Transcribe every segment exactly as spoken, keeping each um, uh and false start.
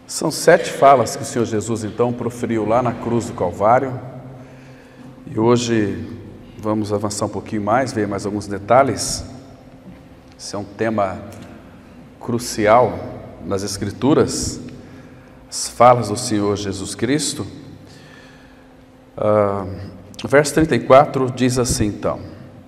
São sete falas que o Senhor Jesus então proferiu lá na cruz do Calvário. E hoje vamos avançar um pouquinho mais, ver mais alguns detalhes. Esse é um tema crucial nas Escrituras, as falas do Senhor Jesus Cristo. Ah, o verso trinta e quatro diz assim então: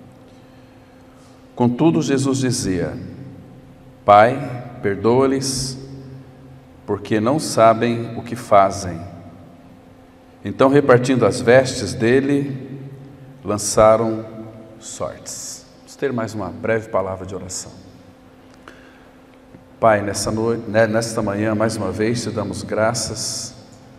Contudo Jesus dizia: Pai, perdoa-lhes, porque não sabem o que fazem. Então, repartindo as vestes dele, lançaram sortes. Vamos ter mais uma breve palavra de oração. Pai, nessa noite, nesta manhã, mais uma vez, te damos graças,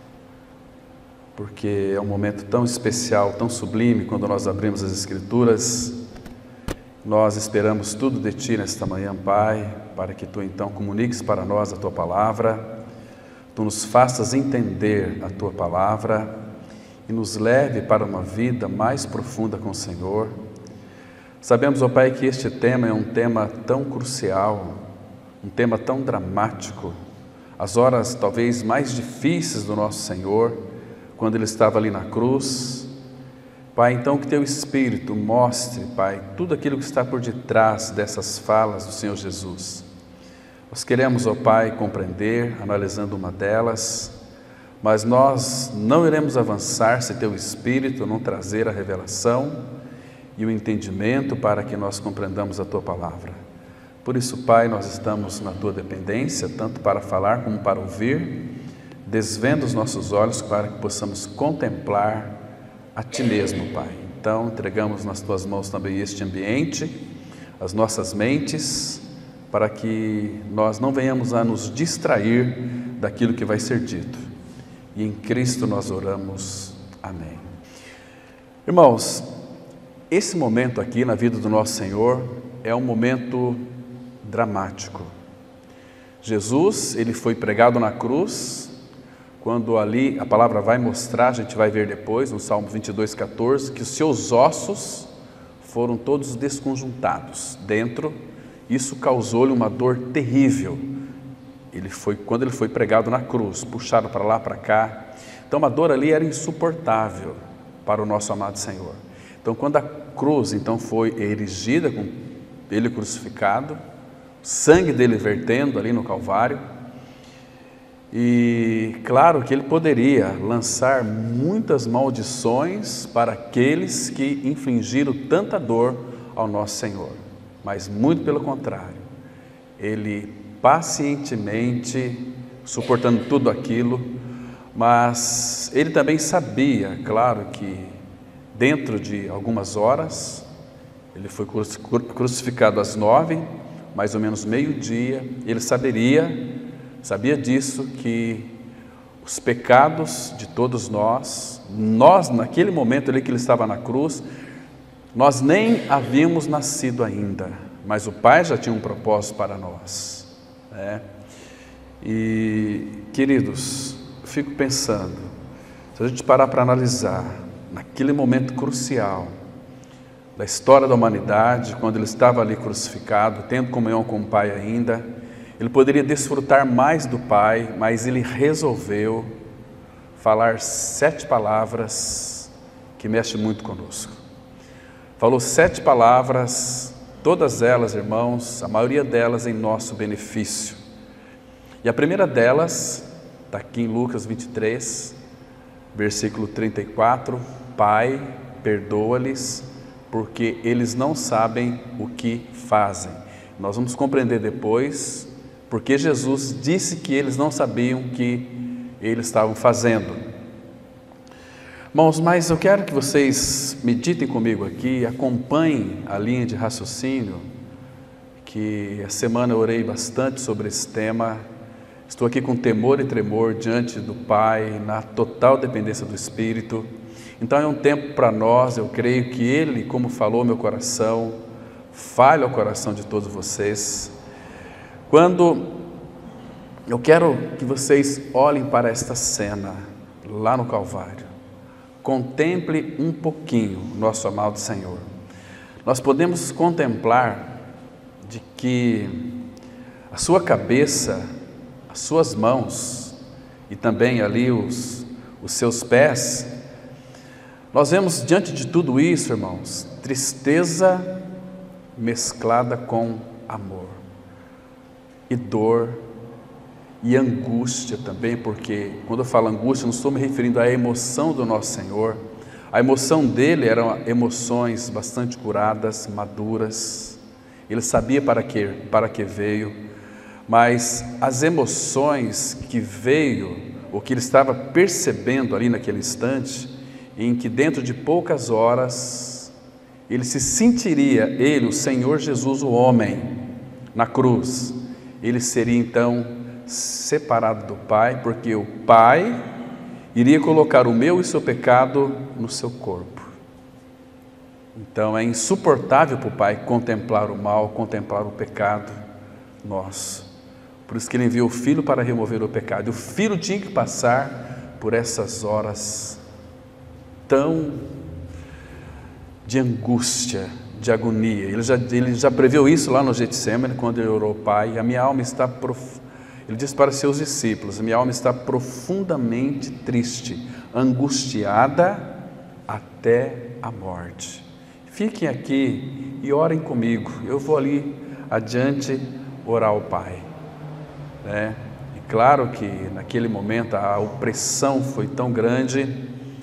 porque é um momento tão especial, tão sublime, quando nós abrimos as Escrituras. Nós esperamos tudo de Ti nesta manhã, Pai, para que Tu então comuniques para nós a Tua palavra, Tu nos faças entender a Tua palavra e nos leve para uma vida mais profunda com o Senhor. Sabemos, ó Pai, que este tema é um tema tão crucial, um tema tão dramático, as horas talvez mais difíceis do nosso Senhor, quando Ele estava ali na cruz. Pai, então que Teu Espírito mostre, Pai, tudo aquilo que está por detrás dessas falas do Senhor Jesus. Nós queremos, ó Pai, compreender, analisando uma delas, mas nós não iremos avançar se Teu Espírito não trazer a revelação e o entendimento para que nós compreendamos a Tua palavra. Por isso, Pai, nós estamos na Tua dependência, tanto para falar como para ouvir. Desvenda os nossos olhos para que possamos contemplar a Ti mesmo, Pai. Então, entregamos nas Tuas mãos também este ambiente, as nossas mentes, para que nós não venhamos a nos distrair daquilo que vai ser dito. E em Cristo nós oramos. Amém. Irmãos, esse momento aqui na vida do nosso Senhor é um momento dramático. Jesus, Ele foi pregado na cruz. Quando ali a palavra vai mostrar, a gente vai ver depois, no Salmo vinte e dois, quatorze, que os seus ossos foram todos desconjuntados dentro. Isso causou-lhe uma dor terrível. Ele foi, quando ele foi pregado na cruz, puxado para lá, para cá. Então a dor ali era insuportável para o nosso amado Senhor. Então quando a cruz então foi erigida, com ele crucificado, o sangue dele vertendo ali no Calvário, e claro que ele poderia lançar muitas maldições para aqueles que infligiram tanta dor ao nosso Senhor, mas muito pelo contrário, ele pacientemente suportando tudo aquilo, mas ele também sabia, claro, que dentro de algumas horas, ele foi crucificado às nove, mais ou menos meio-dia, ele saberia Sabia disso, que os pecados de todos nós, nós naquele momento ali que ele estava na cruz, nós nem havíamos nascido ainda, mas o Pai já tinha um propósito para nós, né? E, queridos, eu fico pensando, se a gente parar para analisar, naquele momento crucial da história da humanidade, quando ele estava ali crucificado, tendo comunhão com o Pai ainda, ele poderia desfrutar mais do Pai, mas ele resolveu falar sete palavras que mexem muito conosco. Falou sete palavras, todas elas, irmãos, a maioria delas em nosso benefício. E a primeira delas está aqui em Lucas vinte e três, versículo trinta e quatro, Pai, perdoa-lhes, porque eles não sabem o que fazem. Nós vamos compreender depois, porque Jesus disse que eles não sabiam o que eles estavam fazendo. Irmãos, mas eu quero que vocês meditem comigo aqui, acompanhem a linha de raciocínio, que a semana eu orei bastante sobre esse tema. Estou aqui com temor e tremor diante do Pai, na total dependência do Espírito. Então é um tempo para nós, eu creio que Ele, como falou ao meu coração, fale ao coração de todos vocês. Quando eu quero que vocês olhem para esta cena lá no Calvário, contemple um pouquinho o nosso amado Senhor. Nós podemos contemplar de que a sua cabeça, as suas mãos e também ali os, os seus pés, nós vemos diante de tudo isso, irmãos, tristeza mesclada com amor, e dor, e angústia também, porque quando eu falo angústia, não estou me referindo à emoção do nosso Senhor. A emoção dele eram emoções bastante curadas, maduras. Ele sabia para que, para que veio, mas as emoções que veio, o que ele estava percebendo ali naquele instante, em que dentro de poucas horas, ele se sentiria, ele, o Senhor Jesus, o homem, na cruz, ele seria então separado do Pai, porque o Pai iria colocar o meu e o seu pecado no seu corpo. Então é insuportável para o Pai contemplar o mal, contemplar o pecado nosso. Por isso que Ele enviou o Filho para remover o pecado. E o Filho tinha que passar por essas horas tão de angústia, de agonia. Ele já, ele já previu isso lá no Getsemane, quando ele orou: Pai, a minha alma está profunda. Ele disse para seus discípulos: minha alma está profundamente triste, angustiada até a morte. Fiquem aqui e orem comigo, eu vou ali adiante orar ao Pai. É, e claro que naquele momento a opressão foi tão grande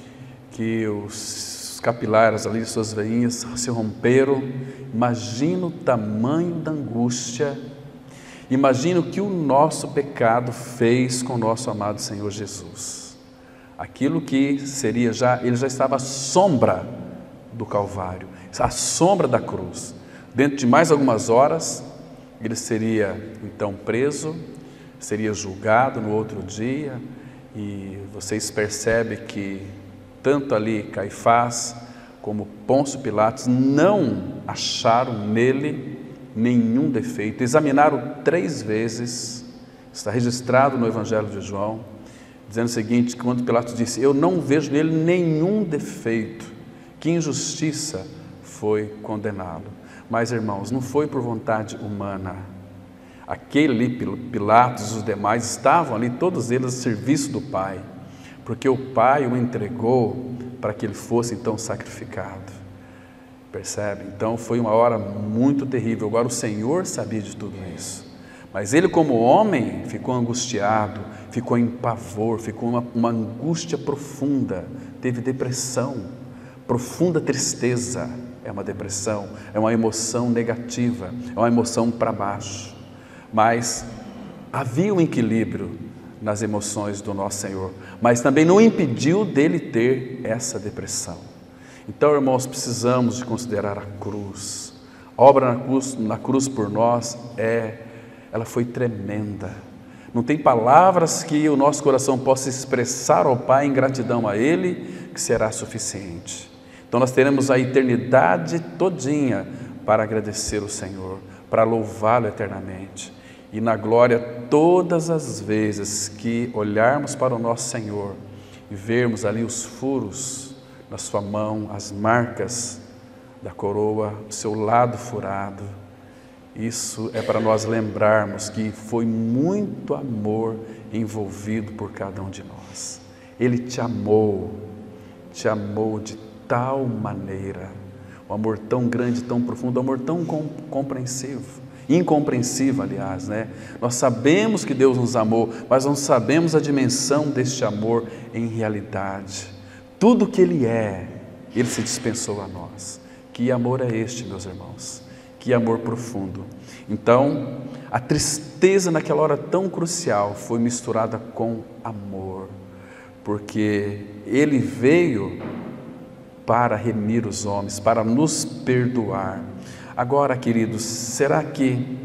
que os capilares ali de suas veinhas se romperam. Imagina o tamanho da angústia. Imagina o que o nosso pecado fez com o nosso amado Senhor Jesus. Aquilo que seria já, ele já estava à sombra do Calvário, à sombra da cruz. Dentro de mais algumas horas, ele seria então preso, seria julgado no outro dia, e vocês percebem que tanto ali Caifás como Pôncio Pilatos não acharam nele nenhum defeito. Examinaram três vezes, está registrado no Evangelho de João, dizendo o seguinte: quando Pilatos disse: eu não vejo nele nenhum defeito, que injustiça foi condená-lo. Mas, irmãos, não foi por vontade humana. Aquele Pilatos e os demais estavam ali, todos eles a serviço do Pai, porque o Pai o entregou para que ele fosse então sacrificado. Percebe? Então foi uma hora muito terrível. Agora o Senhor sabia de tudo isso, mas ele, como homem, ficou angustiado, ficou em pavor, ficou uma, uma angústia profunda, teve depressão, profunda tristeza. É uma depressão, é uma emoção negativa, é uma emoção para baixo. Mas havia um equilíbrio nas emoções do nosso Senhor, mas também não impediu dele ter essa depressão. Então, irmãos, precisamos de considerar a cruz. A obra na cruz, na cruz por nós, é, ela foi tremenda. Não tem palavras que o nosso coração possa expressar ao Pai em gratidão a Ele, que será suficiente. Então nós teremos a eternidade todinha para agradecer o Senhor, para louvá-lo eternamente. E na glória, todas as vezes que olharmos para o nosso Senhor e vermos ali os furos na sua mão, as marcas da coroa, o seu lado furado, isso é para nós lembrarmos que foi muito amor envolvido por cada um de nós. Ele te amou, te amou de tal maneira, um amor tão grande, tão profundo, um amor tão compreensivo, incompreensível, aliás, né? Nós sabemos que Deus nos amou, mas não sabemos a dimensão deste amor em realidade. Tudo que Ele é, Ele se dispensou a nós. Que amor é este, meus irmãos? Que amor profundo. Então, a tristeza naquela hora tão crucial foi misturada com amor, porque Ele veio para remir os homens, para nos perdoar. Agora, queridos, será que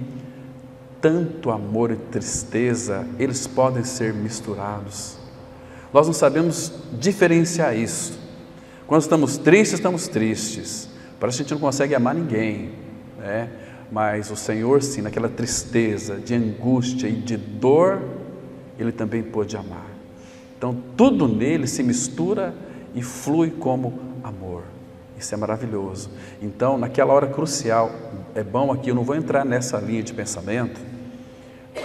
tanto amor e tristeza, eles podem ser misturados? Nós não sabemos diferenciar isso. Quando estamos tristes, estamos tristes. Parece que a gente não consegue amar ninguém, né? Mas o Senhor, sim, naquela tristeza, de angústia e de dor, Ele também pôde amar. Então, tudo nele se mistura e flui como amor. Isso é maravilhoso. Então, naquela hora crucial, é bom aqui, eu não vou entrar nessa linha de pensamento,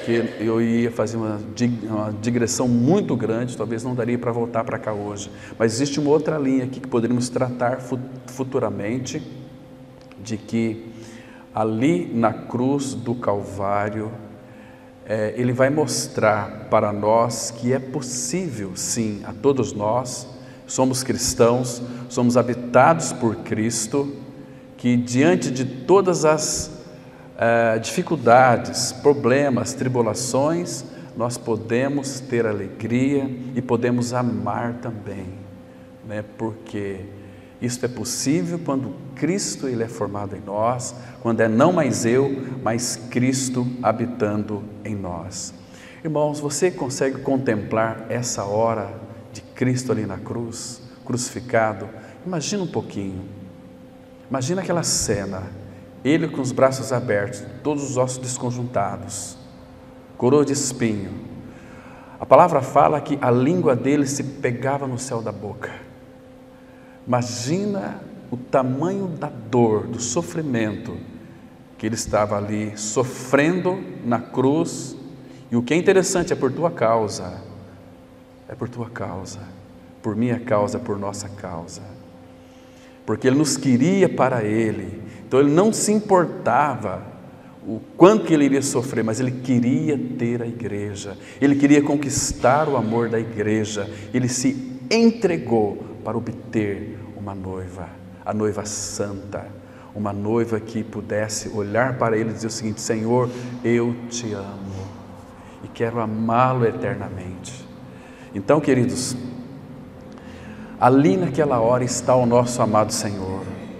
porque eu ia fazer uma, uma digressão muito grande, talvez não daria para voltar para cá hoje. Mas existe uma outra linha aqui que poderíamos tratar futuramente, de que ali na cruz do Calvário, é, ele vai mostrar para nós que é possível, sim, a todos nós, somos cristãos, somos habitados por Cristo, que diante de todas as Uh, dificuldades, problemas, tribulações, nós podemos ter alegria e podemos amar também, né? Porque isso é possível quando Cristo ele é formado em nós, quando é não mais eu, mas Cristo habitando em nós. Irmãos, você consegue contemplar essa hora de Cristo ali na cruz, crucificado? Imagina um pouquinho, imagina aquela cena. Ele com os braços abertos, todos os ossos desconjuntados, coroa de espinho. A palavra fala que a língua dele se pegava no céu da boca. Imagina o tamanho da dor, do sofrimento que ele estava ali sofrendo na cruz. E o que é interessante é por tua causa, é por tua causa, por minha causa, por nossa causa. Porque ele nos queria para ele. Então ele não se importava o quanto que ele iria sofrer, mas ele queria ter a igreja, ele queria conquistar o amor da igreja, ele se entregou para obter uma noiva, a noiva santa, uma noiva que pudesse olhar para ele e dizer o seguinte: Senhor, eu te amo e quero amá-lo eternamente. Então, queridos, ali naquela hora está o nosso amado Senhor,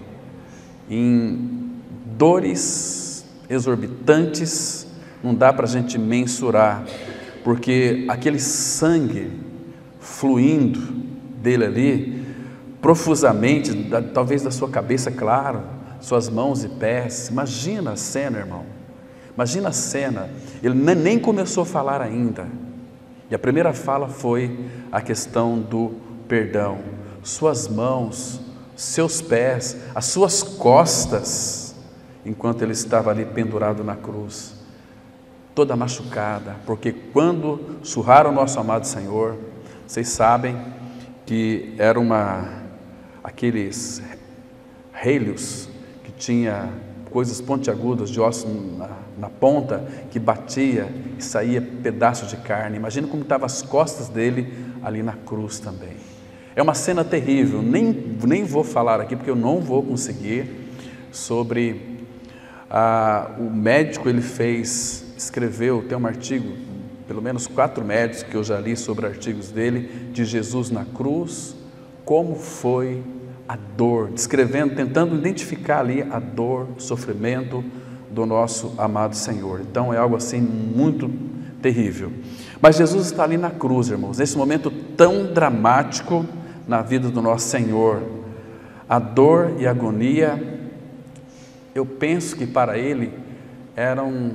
em dores exorbitantes, não dá para a gente mensurar, porque aquele sangue fluindo dele ali, profusamente, da, talvez da sua cabeça, claro, suas mãos e pés. Imagina a cena, irmão, imagina a cena. Ele nem começou a falar ainda, e a primeira fala foi a questão do perdão. Suas mãos, seus pés, as suas costas, enquanto ele estava ali pendurado na cruz, toda machucada, porque quando surraram o nosso amado Senhor, vocês sabem que era uma, aqueles relhos que tinha coisas pontiagudas de osso na, na ponta, que batia e saía pedaços de carne. Imagina como estavam as costas dele ali na cruz também. É uma cena terrível, nem, nem vou falar aqui, porque eu não vou conseguir, sobre ah, o médico, ele fez, escreveu, tem um artigo, pelo menos quatro médicos que eu já li sobre artigos dele, de Jesus na cruz, como foi a dor, descrevendo, tentando identificar ali a dor, o sofrimento do nosso amado Senhor. Então é algo assim muito terrível. Mas Jesus está ali na cruz, irmãos, nesse momento tão dramático na vida do nosso Senhor, a dor e a agonia, eu penso que para ele eram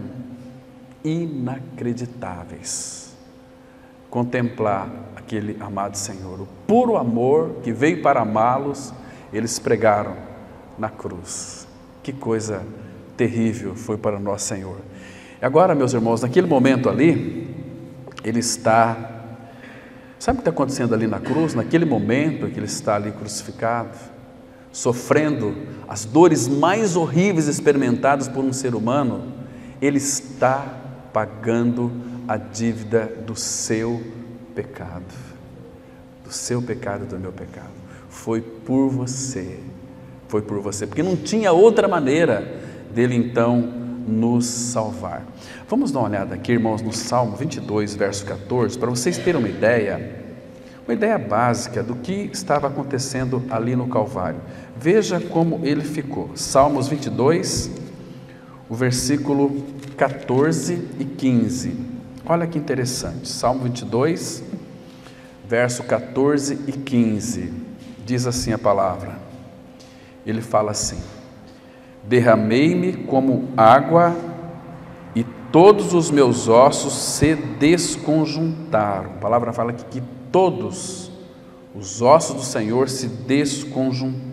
inacreditáveis. Contemplar aquele amado Senhor, o puro amor que veio para amá-los, eles pregaram na cruz. Que coisa terrível foi para o nosso Senhor. Agora, meus irmãos, naquele momento ali, ele está... Sabe o que está acontecendo ali na cruz? Naquele momento que ele está ali crucificado, sofrendo as dores mais horríveis experimentadas por um ser humano, ele está pagando a dívida do seu pecado, do seu pecado e do meu pecado. Foi por você, foi por você, porque não tinha outra maneira dele então nos salvar. Vamos dar uma olhada aqui, irmãos, no Salmo vinte e dois, verso quatorze, para vocês terem uma ideia, uma ideia básica do que estava acontecendo ali no Calvário. Veja como ele ficou. Salmos vinte e dois, o versículo quatorze e quinze. Olha que interessante. Salmo vinte e dois, verso quatorze e quinze. Diz assim a palavra. Ele fala assim: derramei-me como água e todos os meus ossos se desconjuntaram. A palavra fala aqui que todos os ossos do Senhor se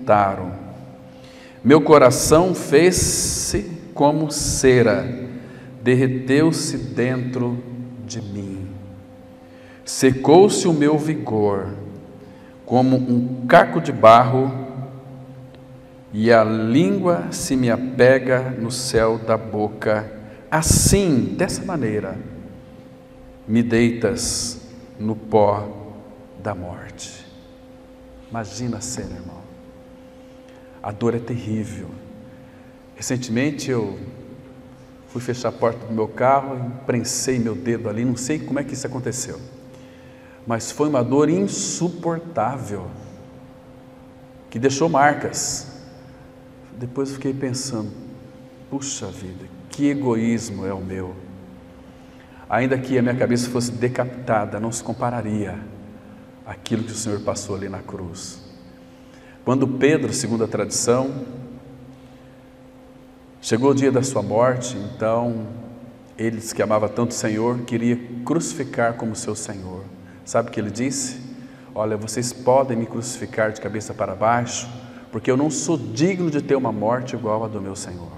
desconjuntaram. Meu coração fez-se como cera, derreteu-se dentro de mim. Secou-se o meu vigor, como um caco de barro, e a língua se me apega no céu da boca. Assim, dessa maneira, me deitas no pó da morte. Imagina a cena, irmão. A dor é terrível. Recentemente eu fui fechar a porta do meu carro e prensei meu dedo ali, não sei como é que isso aconteceu, mas foi uma dor insuportável, que deixou marcas. Depois eu fiquei pensando, puxa vida, que egoísmo é o meu. Ainda que a minha cabeça fosse decapitada, não se compararia àquilo que o Senhor passou ali na cruz. Quando Pedro, segundo a tradição, chegou o dia da sua morte, então ele que amava tanto o Senhor, queria crucificar como seu Senhor. Sabe o que ele disse? Olha, vocês podem me crucificar de cabeça para baixo, porque eu não sou digno de ter uma morte igual a do meu Senhor.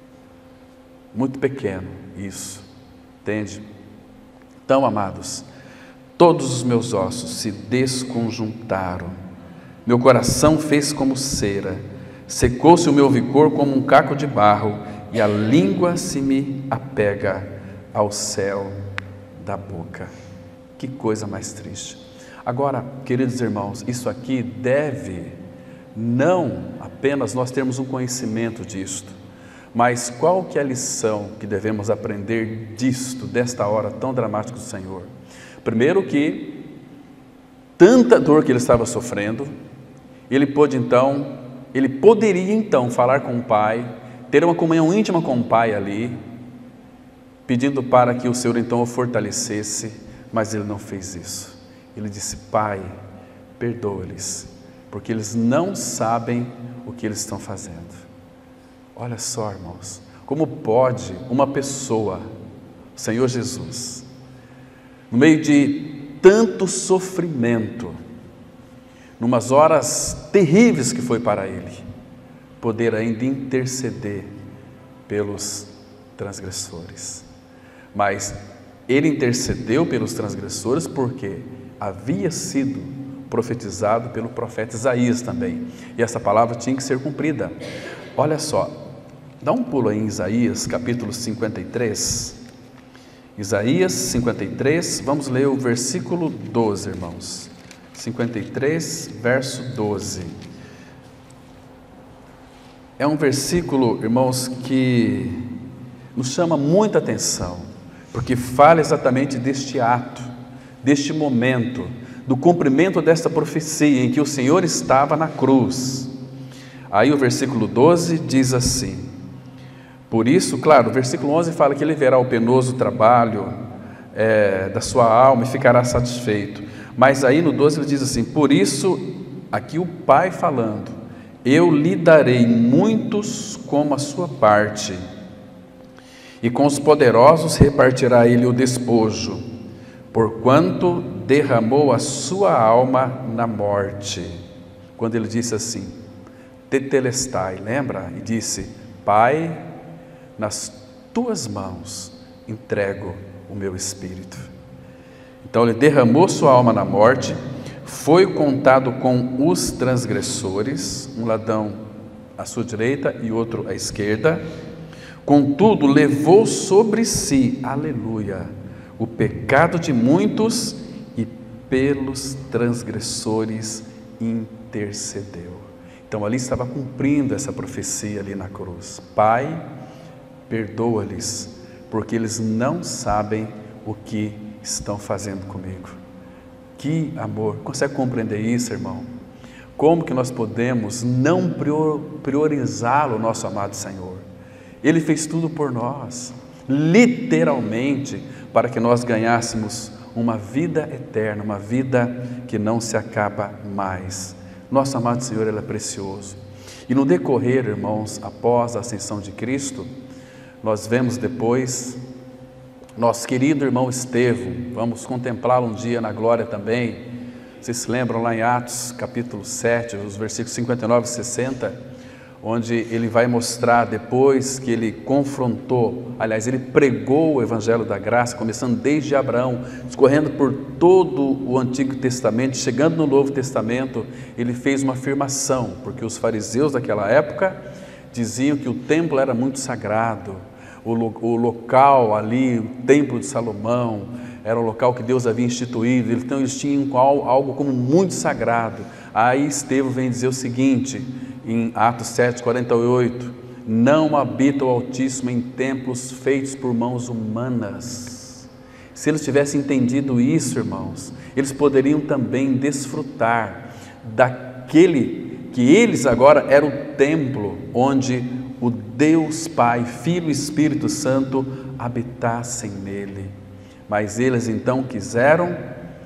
Muito pequeno isso, entende? Então, amados, todos os meus ossos se desconjuntaram, meu coração fez como cera, secou-se o meu vigor como um caco de barro, e a língua se me apega ao céu da boca. Que coisa mais triste. Agora, queridos irmãos, isso aqui deve não apenas nós termos um conhecimento disto, mas qual que é a lição que devemos aprender disto, desta hora tão dramática do Senhor? Primeiro que tanta dor que ele estava sofrendo, ele pôde então, ele poderia então falar com o Pai, ter uma comunhão íntima com o Pai ali, pedindo para que o Senhor então o fortalecesse, mas ele não fez isso. Ele disse, Pai, perdoa-lhes, porque eles não sabem o que eles estão fazendo. Olha só, irmãos, como pode uma pessoa, o Senhor Jesus, no meio de tanto sofrimento, numas horas terríveis que foi para ele, poder ainda interceder pelos transgressores. Mas ele intercedeu pelos transgressores porque havia sido profetizado pelo profeta Isaías também, e essa palavra tinha que ser cumprida. Olha só, dá um pulo aí em Isaías capítulo cinquenta e três, Isaías cinquenta e três, vamos ler o versículo doze, irmãos, cinquenta e três, verso doze. É um versículo, irmãos, que nos chama muita atenção, porque fala exatamente deste ato, deste momento, do cumprimento desta profecia em que o Senhor estava na cruz. Aí o versículo doze diz assim, por isso, claro, o versículo onze fala que ele verá o penoso trabalho é, da sua alma e ficará satisfeito, mas aí no doze ele diz assim, por isso, aqui o Pai falando, eu lhe darei muitos como a sua parte, e com os poderosos repartirá ele o despojo, porquanto derramou a sua alma na morte. Quando ele disse assim, tetelestai, lembra? E disse, Pai, nas tuas mãos entrego o meu espírito. Então ele derramou sua alma na morte, foi contado com os transgressores, um ladrão à sua direita e outro à esquerda, contudo levou sobre si, aleluia, o pecado de muitos e pelos transgressores intercedeu. Então ali estava cumprindo essa profecia ali na cruz. Pai, perdoa-lhes, porque eles não sabem o que estão fazendo comigo. Que amor, consegue compreender isso, irmão? Como que nós podemos não priorizá-lo, nosso amado Senhor? Ele fez tudo por nós, literalmente, para que nós ganhássemos uma vida eterna, uma vida que não se acaba mais. Nosso amado Senhor, Ele é precioso. E no decorrer, irmãos, após a ascensão de Cristo, nós vemos depois nosso querido irmão Estevão, vamos contemplá-lo um dia na glória também. Vocês se lembram lá em Atos capítulo sete, os versículos cinquenta e nove e sessenta, onde ele vai mostrar depois que ele confrontou, aliás, ele pregou o Evangelho da Graça, começando desde Abraão, escorrendo por todo o Antigo Testamento, chegando no Novo Testamento, ele fez uma afirmação, porque os fariseus daquela época diziam que o templo era muito sagrado, o, lo, o local ali, o Templo de Salomão, era o local que Deus havia instituído, então eles tinham algo como muito sagrado. Aí Estevão vem dizer o seguinte, em Atos sete, quarenta e oito, não habita o Altíssimo em templos feitos por mãos humanas. Se eles tivessem entendido isso, irmãos, eles poderiam também desfrutar daquele que eles agora eram o templo onde o Deus Pai, Filho e Espírito Santo habitassem nele. Mas eles então quiseram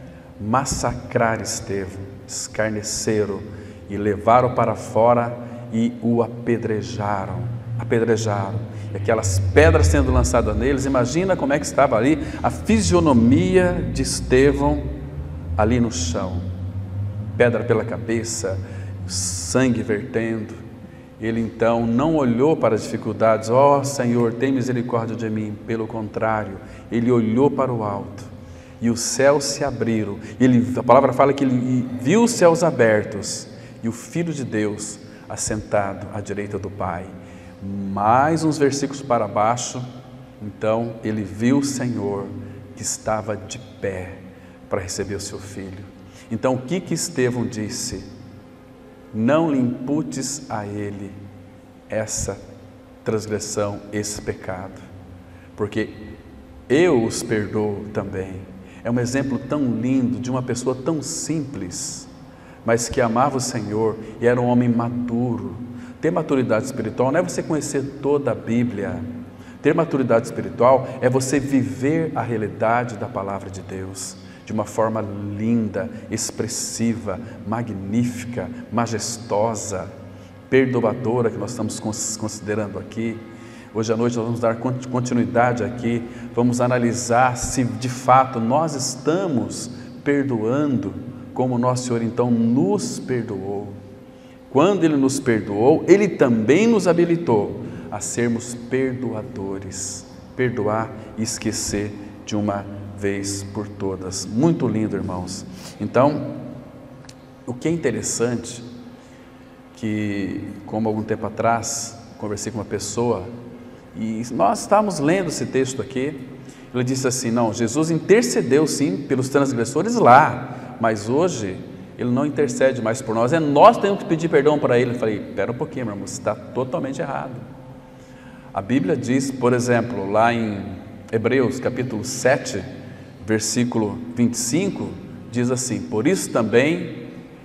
massacrar Estevão, escarneceram e levaram para fora e o apedrejaram, apedrejaram. E aquelas pedras sendo lançadas neles, imagina como é que estava ali a fisionomia de Estevão ali no chão. Pedra pela cabeça, sangue vertendo. Ele então não olhou para as dificuldades, ó Senhor, tem misericórdia de mim. Pelo contrário, ele olhou para o alto e os céus se abriram. Ele, a palavra fala que ele viu os céus abertos e o Filho de Deus assentado à direita do Pai. Mais uns versículos para baixo, então ele viu o Senhor que estava de pé para receber o seu Filho. Então o que que Estevão disse? Não lhe imputes a ele essa transgressão, esse pecado, porque eu os perdoo também. É um exemplo tão lindo de uma pessoa tão simples, mas que amava o Senhor e era um homem maduro. Ter maturidade espiritual não é você conhecer toda a Bíblia. Ter maturidade espiritual é você viver a realidade da palavra de Deus de uma forma linda, expressiva, magnífica, majestosa, perdoadora, que nós estamos considerando aqui. Hoje à noite nós vamos dar continuidade aqui, vamos analisar se de fato nós estamos perdoando como nosso Senhor então nos perdoou. Quando Ele nos perdoou, Ele também nos habilitou a sermos perdoadores, perdoar e esquecer de uma vez por todas. Muito lindo, irmãos. Então, o que é interessante, que como algum tempo atrás, conversei com uma pessoa, e nós estávamos lendo esse texto aqui, ele disse assim, não, Jesus intercedeu sim pelos transgressores lá, mas hoje Ele não intercede mais por nós, é nós que temos que pedir perdão para Ele. Eu falei, espera um pouquinho, meu irmão, você está totalmente errado. A Bíblia diz, por exemplo, lá em Hebreus capítulo sete, versículo vinte e cinco, diz assim, por isso também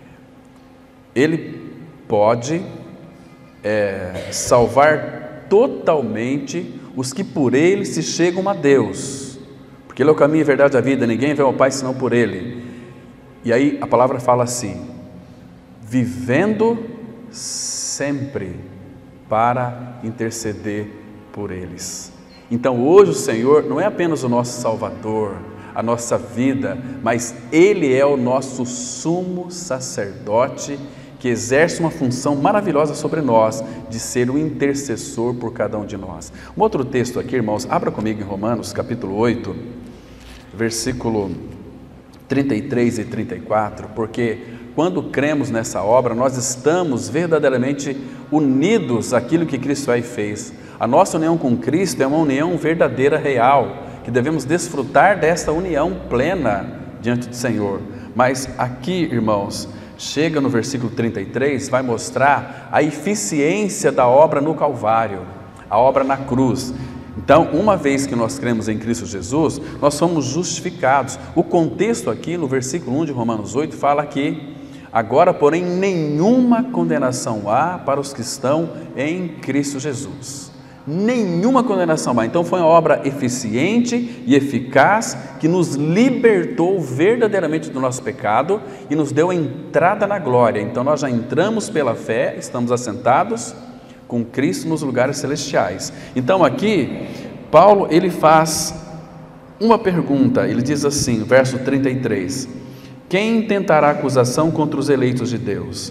Ele pode é, salvar totalmente os que por Ele se chegam a Deus, porque Ele é o caminho, a verdade e a vida, ninguém vê ao Pai senão por Ele. E aí a palavra fala assim, vivendo sempre para interceder por eles. Então hoje o Senhor não é apenas o nosso Salvador, a nossa vida, mas Ele é o nosso sumo sacerdote que exerce uma função maravilhosa sobre nós, de ser o intercessor por cada um de nós. Um outro texto aqui, irmãos, abra comigo em Romanos capítulo oito, versículo trinta e três e trinta e quatro, porque quando cremos nessa obra, nós estamos verdadeiramente unidos àquilo que Cristo aí fez. A nossa união com Cristo é uma união verdadeira, real, que devemos desfrutar desta união plena diante do Senhor. Mas aqui, irmãos, chega no versículo trinta e três, vai mostrar a eficiência da obra no Calvário, a obra na cruz. Então, uma vez que nós cremos em Cristo Jesus, nós somos justificados. O contexto aqui no versículo um de Romanos oito fala que agora, porém, nenhuma condenação há para os que estão em Cristo Jesus. Nenhuma condenação há. Então foi uma obra eficiente e eficaz que nos libertou verdadeiramente do nosso pecado e nos deu a entrada na glória. Então nós já entramos pela fé, estamos assentados com Cristo nos lugares celestiais. Então aqui, Paulo ele faz uma pergunta, ele diz assim, verso trinta e três, quem tentará acusação contra os eleitos de Deus?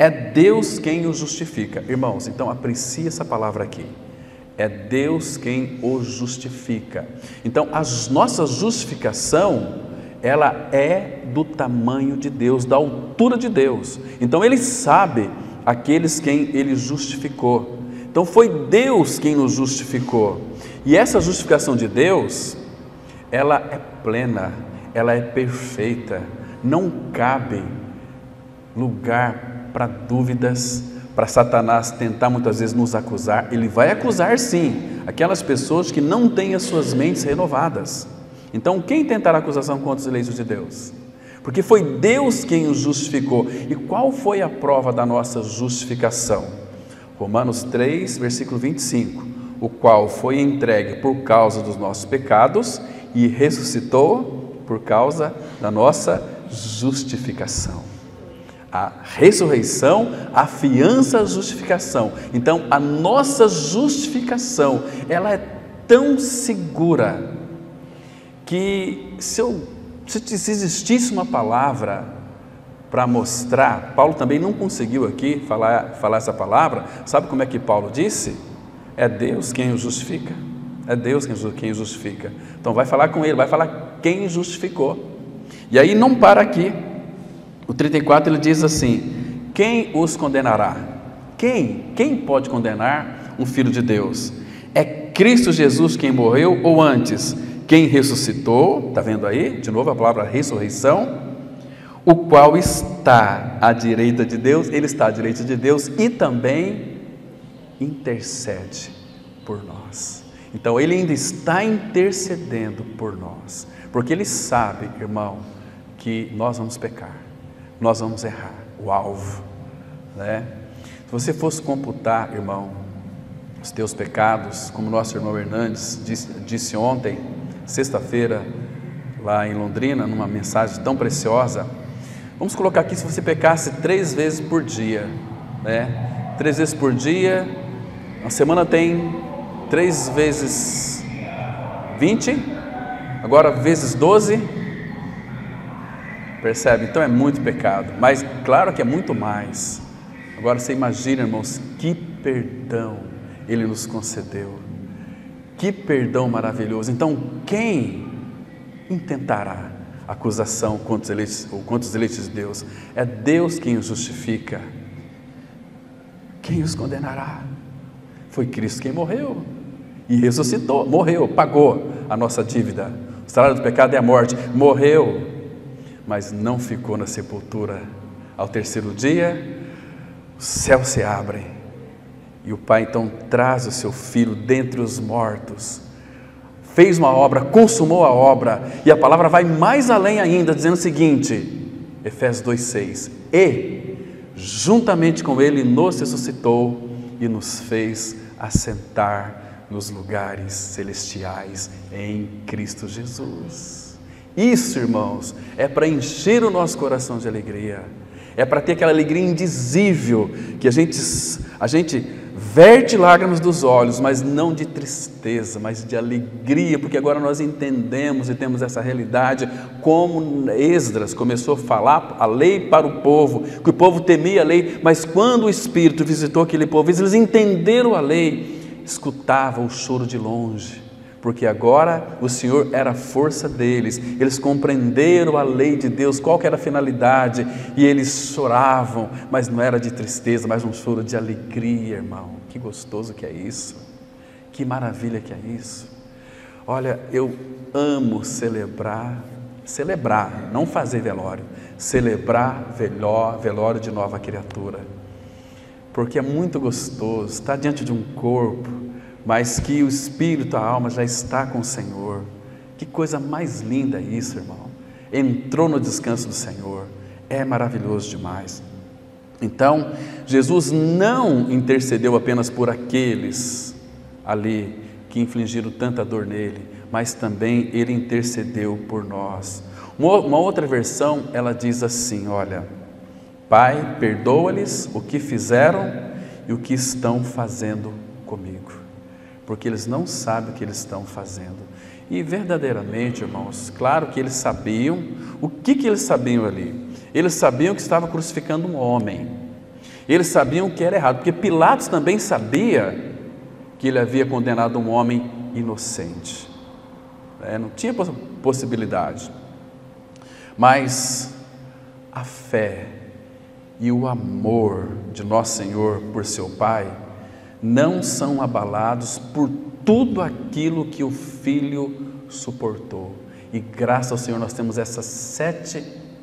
é Deus quem o justifica. Irmãos, então aprecie essa palavra aqui. É Deus quem o justifica. Então, a nossa justificação, ela é do tamanho de Deus, da altura de Deus. Então, Ele sabe aqueles quem Ele justificou. Então, foi Deus quem nos justificou. E essa justificação de Deus, ela é plena, ela é perfeita. Não cabe lugar para dúvidas, para Satanás tentar muitas vezes nos acusar. Ele vai acusar sim, aquelas pessoas que não têm as suas mentes renovadas. Então quem tentará acusação contra os eleitos de Deus? Porque foi Deus quem os justificou. E qual foi a prova da nossa justificação? Romanos três, versículo vinte e cinco, o qual foi entregue por causa dos nossos pecados e ressuscitou por causa da nossa justificação. A ressurreição afiança a justificação. Então, a nossa justificação, ela é tão segura que se, eu, se existisse uma palavra para mostrar, Paulo também não conseguiu aqui falar, falar essa palavra. Sabe como é que Paulo disse? É Deus quem o justifica. É Deus quem o justifica. Então, vai falar com ele, vai falar quem justificou. E aí não para aqui. O trinta e quatro ele diz assim: quem os condenará? Quem? Quem pode condenar um filho de Deus? É Cristo Jesus quem morreu, ou antes, quem ressuscitou? Está vendo aí? De novo a palavra ressurreição. O qual está à direita de Deus, ele está à direita de Deus e também intercede por nós. Então ele ainda está intercedendo por nós, porque ele sabe, irmão, que nós vamos pecar. Nós vamos errar o alvo, né? Se você fosse computar, irmão, os teus pecados, como nosso irmão Hernandes disse, disse ontem, sexta-feira, lá em Londrina, numa mensagem tão preciosa, vamos colocar aqui, se você pecasse três vezes por dia, né? Três vezes por dia, a semana tem três vezes vinte, agora vezes doze, percebe? Então é muito pecado, mas claro que é muito mais. Agora você imagina, irmãos, que perdão Ele nos concedeu, que perdão maravilhoso. Então quem intentará acusação contra os eleitos, ou contra os eleitos de Deus? É Deus quem os justifica. Quem os condenará? Foi Cristo quem morreu e ressuscitou, morreu, pagou a nossa dívida. O salário do pecado é a morte, morreu, mas não ficou na sepultura. Ao terceiro dia, os céus se abrem e o Pai então traz o seu Filho dentre os mortos, fez uma obra, consumou a obra, e a palavra vai mais além ainda, dizendo o seguinte, Efésios dois, seis, e juntamente com Ele nos ressuscitou e nos fez assentar nos lugares celestiais em Cristo Jesus. Isso, irmãos, é para encher o nosso coração de alegria, é para ter aquela alegria indizível, que a gente, a gente verte lágrimas dos olhos, mas não de tristeza, mas de alegria, porque agora nós entendemos e temos essa realidade, como Esdras começou a falar a lei para o povo, que o povo temia a lei, mas quando o Espírito visitou aquele povo, eles entenderam a lei, escutavam o choro de longe, porque agora o Senhor era a força deles, eles compreenderam a lei de Deus, qual que era a finalidade, e eles choravam, mas não era de tristeza, mas um choro de alegria, irmão. Que gostoso que é isso, que maravilha que é isso. Olha, eu amo celebrar, celebrar, não fazer velório, celebrar velório, velório de nova criatura, porque é muito gostoso estar diante de um corpo, mas que o espírito, a alma já está com o Senhor. Que coisa mais linda isso, irmão. Entrou no descanso do Senhor, é maravilhoso demais. Então, Jesus não intercedeu apenas por aqueles ali que infligiram tanta dor nele, mas também Ele intercedeu por nós. Uma, uma outra versão, ela diz assim, olha, Pai, perdoa-lhes o que fizeram e o que estão fazendo comigo, porque eles não sabem o que eles estão fazendo. E verdadeiramente, irmãos, claro que eles sabiam, o que que eles sabiam ali? Eles sabiam que estava crucificando um homem, Eles sabiam que era errado, porque Pilatos também sabia que ele havia condenado um homem inocente. É, não tinha possibilidade. Mas a fé e o amor de nosso Senhor por seu Pai não são abalados por tudo aquilo que o Filho suportou. E graças ao Senhor nós temos essas sete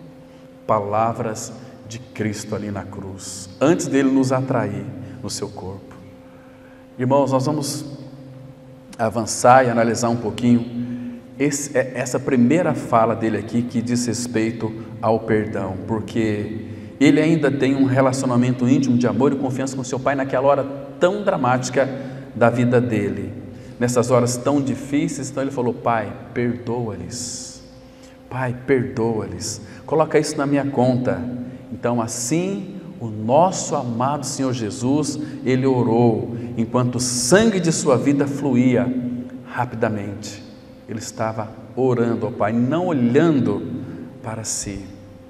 palavras de Cristo ali na cruz, antes dele nos atrair no seu corpo. Irmãos, nós vamos avançar e analisar um pouquinho esse, essa primeira fala dele aqui, que diz respeito ao perdão, porque ele ainda tem um relacionamento íntimo de amor e confiança com seu Pai naquela hora tão dramática da vida dele, nessas horas tão difíceis. Então ele falou: Pai, perdoa-lhes, Pai, perdoa-lhes, coloca isso na minha conta. Então assim o nosso amado Senhor Jesus, ele orou, enquanto o sangue de sua vida fluía rapidamente. Ele estava orando ao Pai, não olhando para si.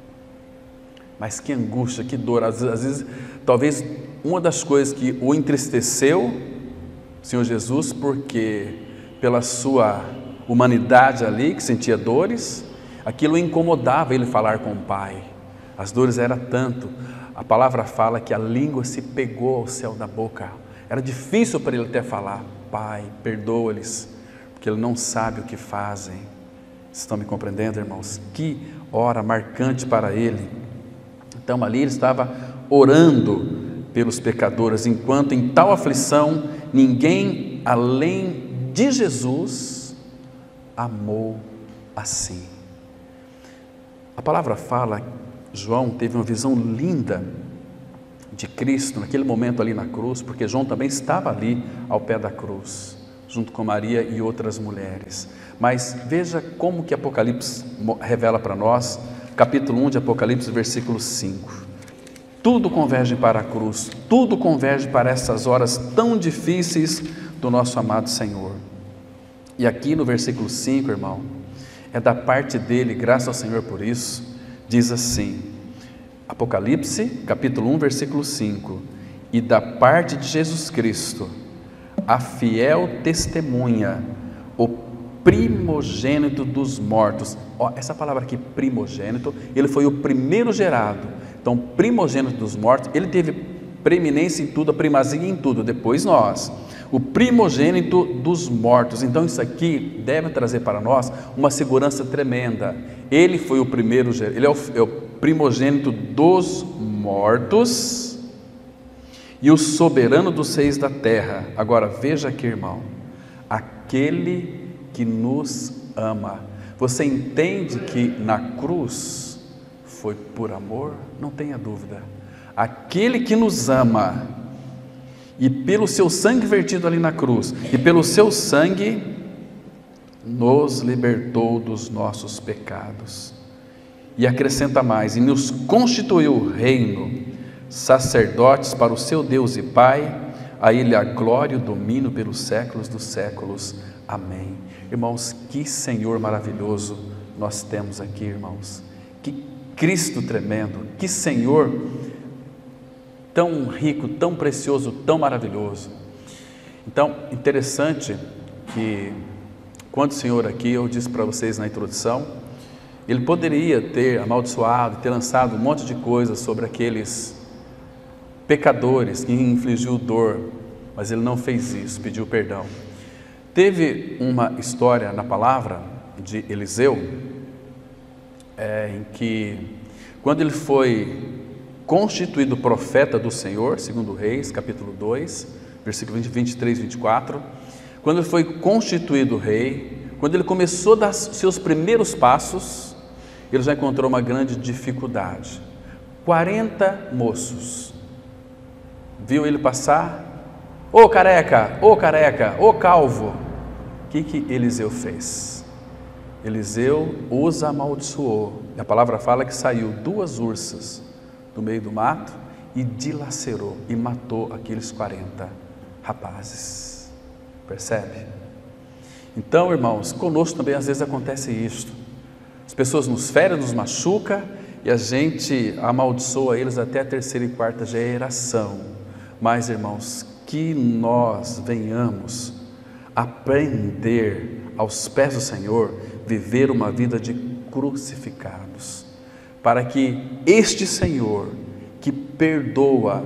Mas que angústia, que dor, às vezes, às vezes talvez uma das coisas que o entristeceu, Senhor Jesus, porque pela sua humanidade ali, que sentia dores, aquilo incomodava ele falar com o Pai. As dores eram tanto, a palavra fala que a língua se pegou ao céu da boca, era difícil para ele até falar: Pai, perdoa-lhes, porque ele não sabe o que fazem. Vocês estão me compreendendo, irmãos? Que hora marcante para ele. Então ali ele estava orando pelos pecadores, enquanto em tal aflição ninguém além de Jesus amou assim. A palavra fala, João teve uma visão linda de Cristo naquele momento ali na cruz, porque João também estava ali ao pé da cruz, junto com Maria e outras mulheres. Mas veja como que Apocalipse revela para nós, capítulo um de Apocalipse, versículo cinco. Tudo converge para a cruz, tudo converge para essas horas tão difíceis do nosso amado Senhor. E aqui no versículo cinco, irmão, é da parte dele, graças ao Senhor por isso, diz assim, Apocalipse, capítulo um, versículo cinco: e da parte de Jesus Cristo, a fiel testemunha, o primogênito dos mortos. Ó, essa palavra aqui, primogênito, ele foi o primeiro gerado. Então, primogênito dos mortos, ele teve preeminência em tudo, a primazia em tudo, depois nós. O primogênito dos mortos. Então isso aqui deve trazer para nós uma segurança tremenda. Ele foi o primeiro, ele é o, é o primogênito dos mortos e o soberano dos reis da terra. Agora veja aqui, irmão, aquele que nos ama. Você entende que na cruz foi por amor? Não tenha dúvida. Aquele que nos ama, e pelo seu sangue vertido ali na cruz, e pelo seu sangue nos libertou dos nossos pecados. E acrescenta mais: e nos constituiu reino, sacerdotes para o seu Deus e Pai, a Ele a glória e o domínio pelos séculos dos séculos. Amém. Irmãos, que Senhor maravilhoso nós temos aqui, irmãos. Que Cristo tremendo, que Senhor tão rico, tão precioso, tão maravilhoso. Então, interessante que quando o Senhor aqui, eu disse para vocês na introdução, Ele poderia ter amaldiçoado, ter lançado um monte de coisas sobre aqueles pecadores que infligiu dor, mas Ele não fez isso, pediu perdão. Teve uma história na palavra de Eliseu, é, em que quando ele foi constituído profeta do Senhor, segundo Reis, capítulo dois, versículo vinte e três e vinte e quatro, quando ele foi constituído rei, quando ele começou a dar seus primeiros passos, ele já encontrou uma grande dificuldade. quarenta moços viu ele passar: ô careca, ô careca, ô calvo. O que que Eliseu fez? Eliseu os amaldiçoou. A palavra fala que saiu duas ursas do meio do mato e dilacerou e matou aqueles quarenta rapazes. Percebe? Então, irmãos, conosco também às vezes acontece isto. As pessoas nos ferem, nos machucam, e a gente amaldiçoa eles até a terceira e quarta geração. Mas, irmãos, que nós venhamos aprender aos pés do Senhor, viver uma vida de crucificados, para que este Senhor, que perdoa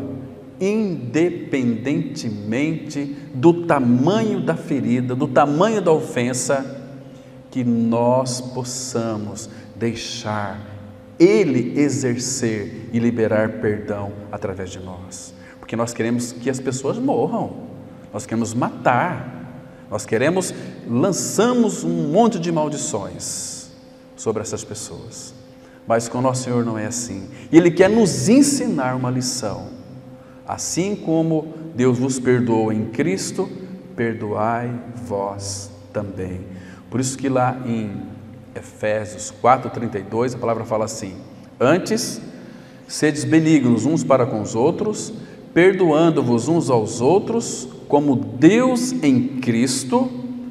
independentemente do tamanho da ferida, do tamanho da ofensa, que nós possamos deixar Ele exercer e liberar perdão através de nós, porque nós queremos que as pessoas morram, nós queremos matar, nós queremos, lançamos um monte de maldições sobre essas pessoas, mas com o nosso Senhor não é assim, e Ele quer nos ensinar uma lição. Assim como Deus vos perdoou em Cristo, perdoai vós também. Por isso que lá em Efésios quatro, trinta e dois, a palavra fala assim: antes, sedes benignos uns para com os outros, perdoando-vos uns aos outros, como Deus em Cristo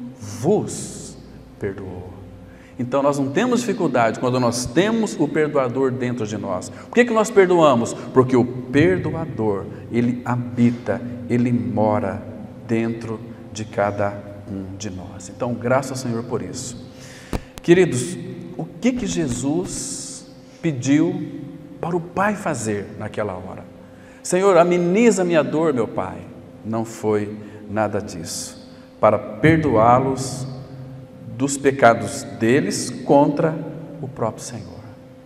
vos perdoou. Então nós não temos dificuldade quando nós temos o perdoador dentro de nós. Por que que nós perdoamos? Porque o perdoador, Ele habita, Ele mora dentro de cada um de nós. Então, graças ao Senhor por isso. Queridos, o que que Jesus pediu para o Pai fazer naquela hora? Senhor, ameniza a minha dor, meu Pai. Não foi nada disso. Para perdoá-los dos pecados deles contra o próprio Senhor.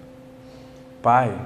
Pai,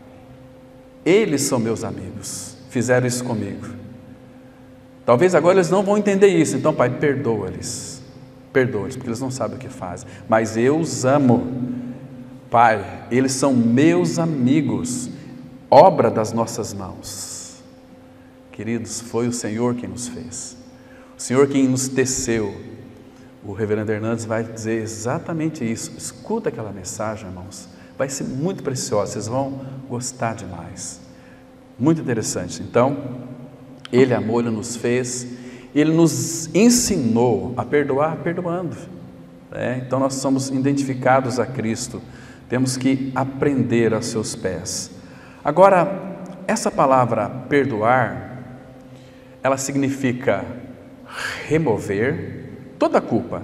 eles são meus amigos, fizeram isso comigo. Talvez agora eles não vão entender isso, então, Pai, perdoa-lhes, perdoa-lhes, porque eles não sabem o que fazem, mas eu os amo. Pai, eles são meus amigos, obra das nossas mãos. Queridos, foi o Senhor quem nos fez, o Senhor quem nos teceu. O reverendo Hernandes vai dizer exatamente isso. Escuta aquela mensagem, irmãos, vai ser muito preciosa, vocês vão gostar demais, muito interessante. Então, Ele amou, Ele nos fez, Ele nos ensinou a perdoar perdoando, né? Então nós somos identificados a Cristo, temos que aprender aos seus pés. Agora, essa palavra perdoar, ela significa remover toda a culpa,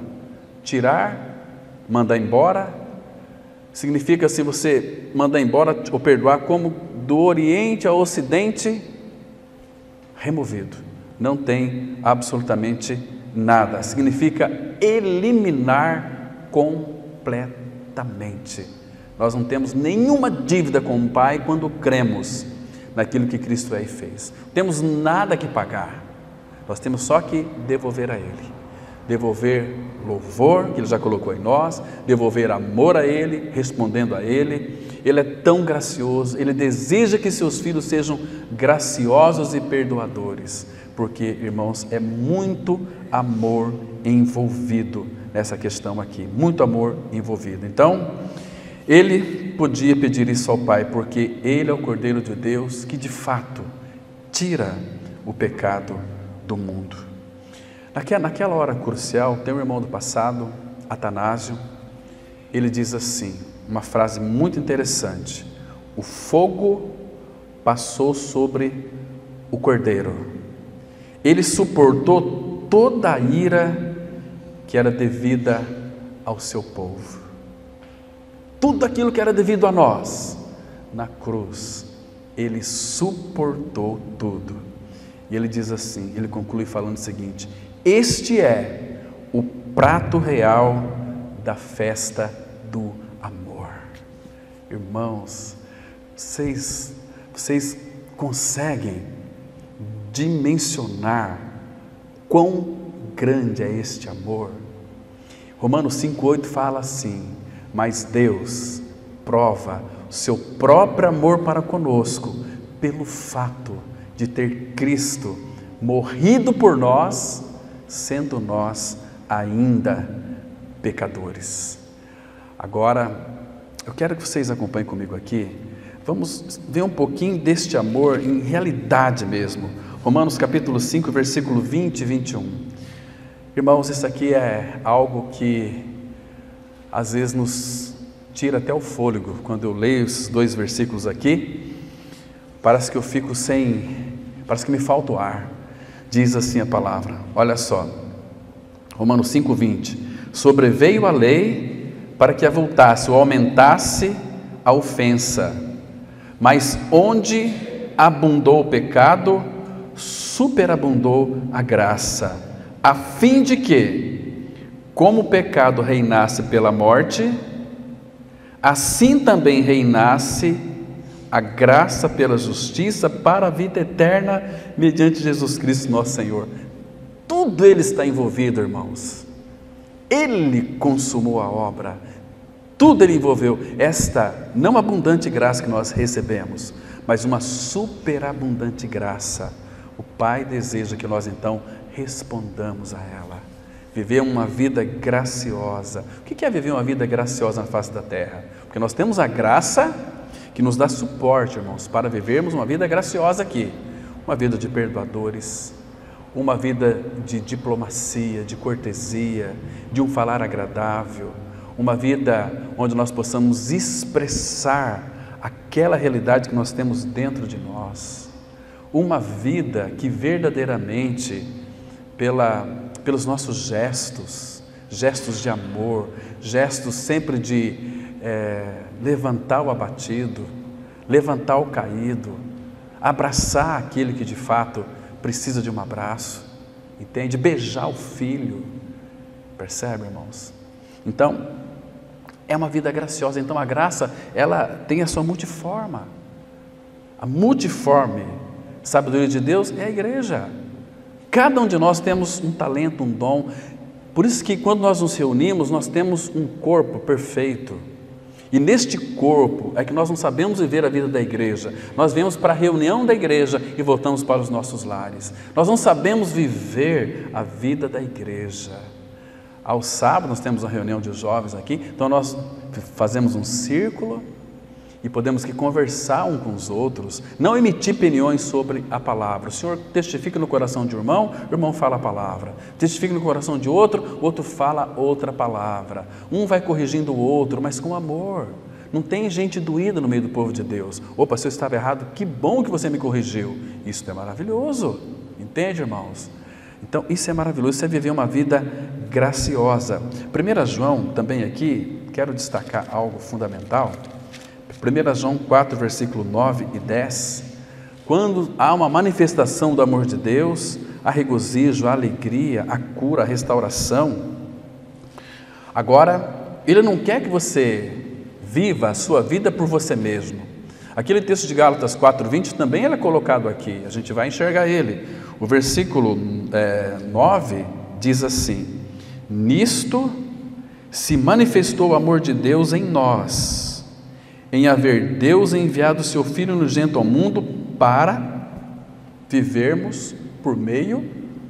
tirar, mandar embora. Significa, se você mandar embora ou perdoar, como do Oriente ao Ocidente, removido, não tem absolutamente nada. Significa eliminar completamente. Nós não temos nenhuma dívida com o Pai quando cremos naquilo que Cristo é e fez. Não temos nada que pagar, nós temos só que devolver a Ele. Devolver louvor, que Ele já colocou em nós, devolver amor a Ele, respondendo a Ele. Ele é tão gracioso, Ele deseja que seus filhos sejam graciosos e perdoadores, porque, irmãos, é muito amor envolvido nessa questão aqui, muito amor envolvido. Então, Ele podia pedir isso ao Pai, porque Ele é o Cordeiro de Deus que, de fato, tira o pecado do mundo. Naquela hora crucial, tem um irmão do passado, Atanásio, ele diz assim, uma frase muito interessante: o fogo passou sobre o Cordeiro, Ele suportou toda a ira que era devida ao seu povo, tudo aquilo que era devido a nós, na cruz, Ele suportou tudo. E Ele diz assim, Ele conclui falando o seguinte: este é o prato real da festa do amor. Irmãos, vocês, vocês conseguem dimensionar quão grande é este amor? Romanos cinco, oito fala assim: mas Deus prova o seu próprio amor para conosco pelo fato de ter Cristo morrido por nós, sendo nós ainda pecadores. Agora, eu quero que vocês acompanhem comigo aqui, vamos ver um pouquinho deste amor em realidade mesmo. Romanos capítulo cinco, versículo vinte e vinte e um. Irmãos, isso aqui é algo que às vezes nos tira até o fôlego. Quando eu leio esses dois versículos aqui, parece que eu fico sem, parece que me falta o ar. Diz assim a palavra, olha só, Romanos cinco, vinte, sobreveio a lei para que avultasse ou aumentasse a ofensa, mas onde abundou o pecado, superabundou a graça, a fim de que, como o pecado reinasse pela morte, assim também reinasse a graça pela justiça para a vida eterna, mediante Jesus Cristo nosso Senhor. Tudo Ele está envolvido, irmãos. Ele consumou a obra, tudo Ele envolveu, esta não abundante graça que nós recebemos, mas uma superabundante graça. O Pai deseja que nós então respondamos a ela, viver uma vida graciosa. O que é viver uma vida graciosa na face da terra? Porque nós temos a graça que nos dá suporte, irmãos, para vivermos uma vida graciosa aqui, uma vida de perdoadores, uma vida de diplomacia, de cortesia, de um falar agradável, uma vida onde nós possamos expressar aquela realidade que nós temos dentro de nós, uma vida que verdadeiramente, pela, pelos nossos gestos, gestos de amor, gestos sempre de é, levantar o abatido, levantar o caído, abraçar aquele que de fato precisa de um abraço, entende? Beijar o filho, percebe, irmãos? Então, é uma vida graciosa. Então a graça, ela tem a sua multiforma, a multiforme sabedoria de Deus é a igreja. Cada um de nós temos um talento, um dom, por isso que quando nós nos reunimos, nós temos um corpo perfeito, e neste corpo é que nós não sabemos viver a vida da igreja. Nós viemos para a reunião da igreja e voltamos para os nossos lares. Nós não sabemos viver a vida da igreja. Ao sábado nós temos uma reunião de jovens aqui, então nós fazemos um círculo e podemos que conversar um com os outros, não emitir opiniões sobre a palavra. O Senhor testifica no coração de um irmão, o irmão fala a palavra, testifica no coração de outro, o outro fala outra palavra, um vai corrigindo o outro, mas com amor. Não tem gente doída no meio do povo de Deus. Opa, se eu estava errado, que bom que você me corrigiu. Isso é maravilhoso, entende, irmãos? Então isso é maravilhoso, isso é viver uma vida graciosa. primeiro João também aqui, quero destacar algo fundamental. primeiro João quatro, versículo nove e dez, quando há uma manifestação do amor de Deus, há regozijo, há alegria, há cura, há restauração. Agora, Ele não quer que você viva a sua vida por você mesmo. Aquele texto de Gálatas quatro, vinte também ele é colocado aqui, a gente vai enxergar ele. O versículo é, nove diz assim: nisto se manifestou o amor de Deus em nós, em haver Deus enviado o seu Filho unigênito ao mundo para vivermos por meio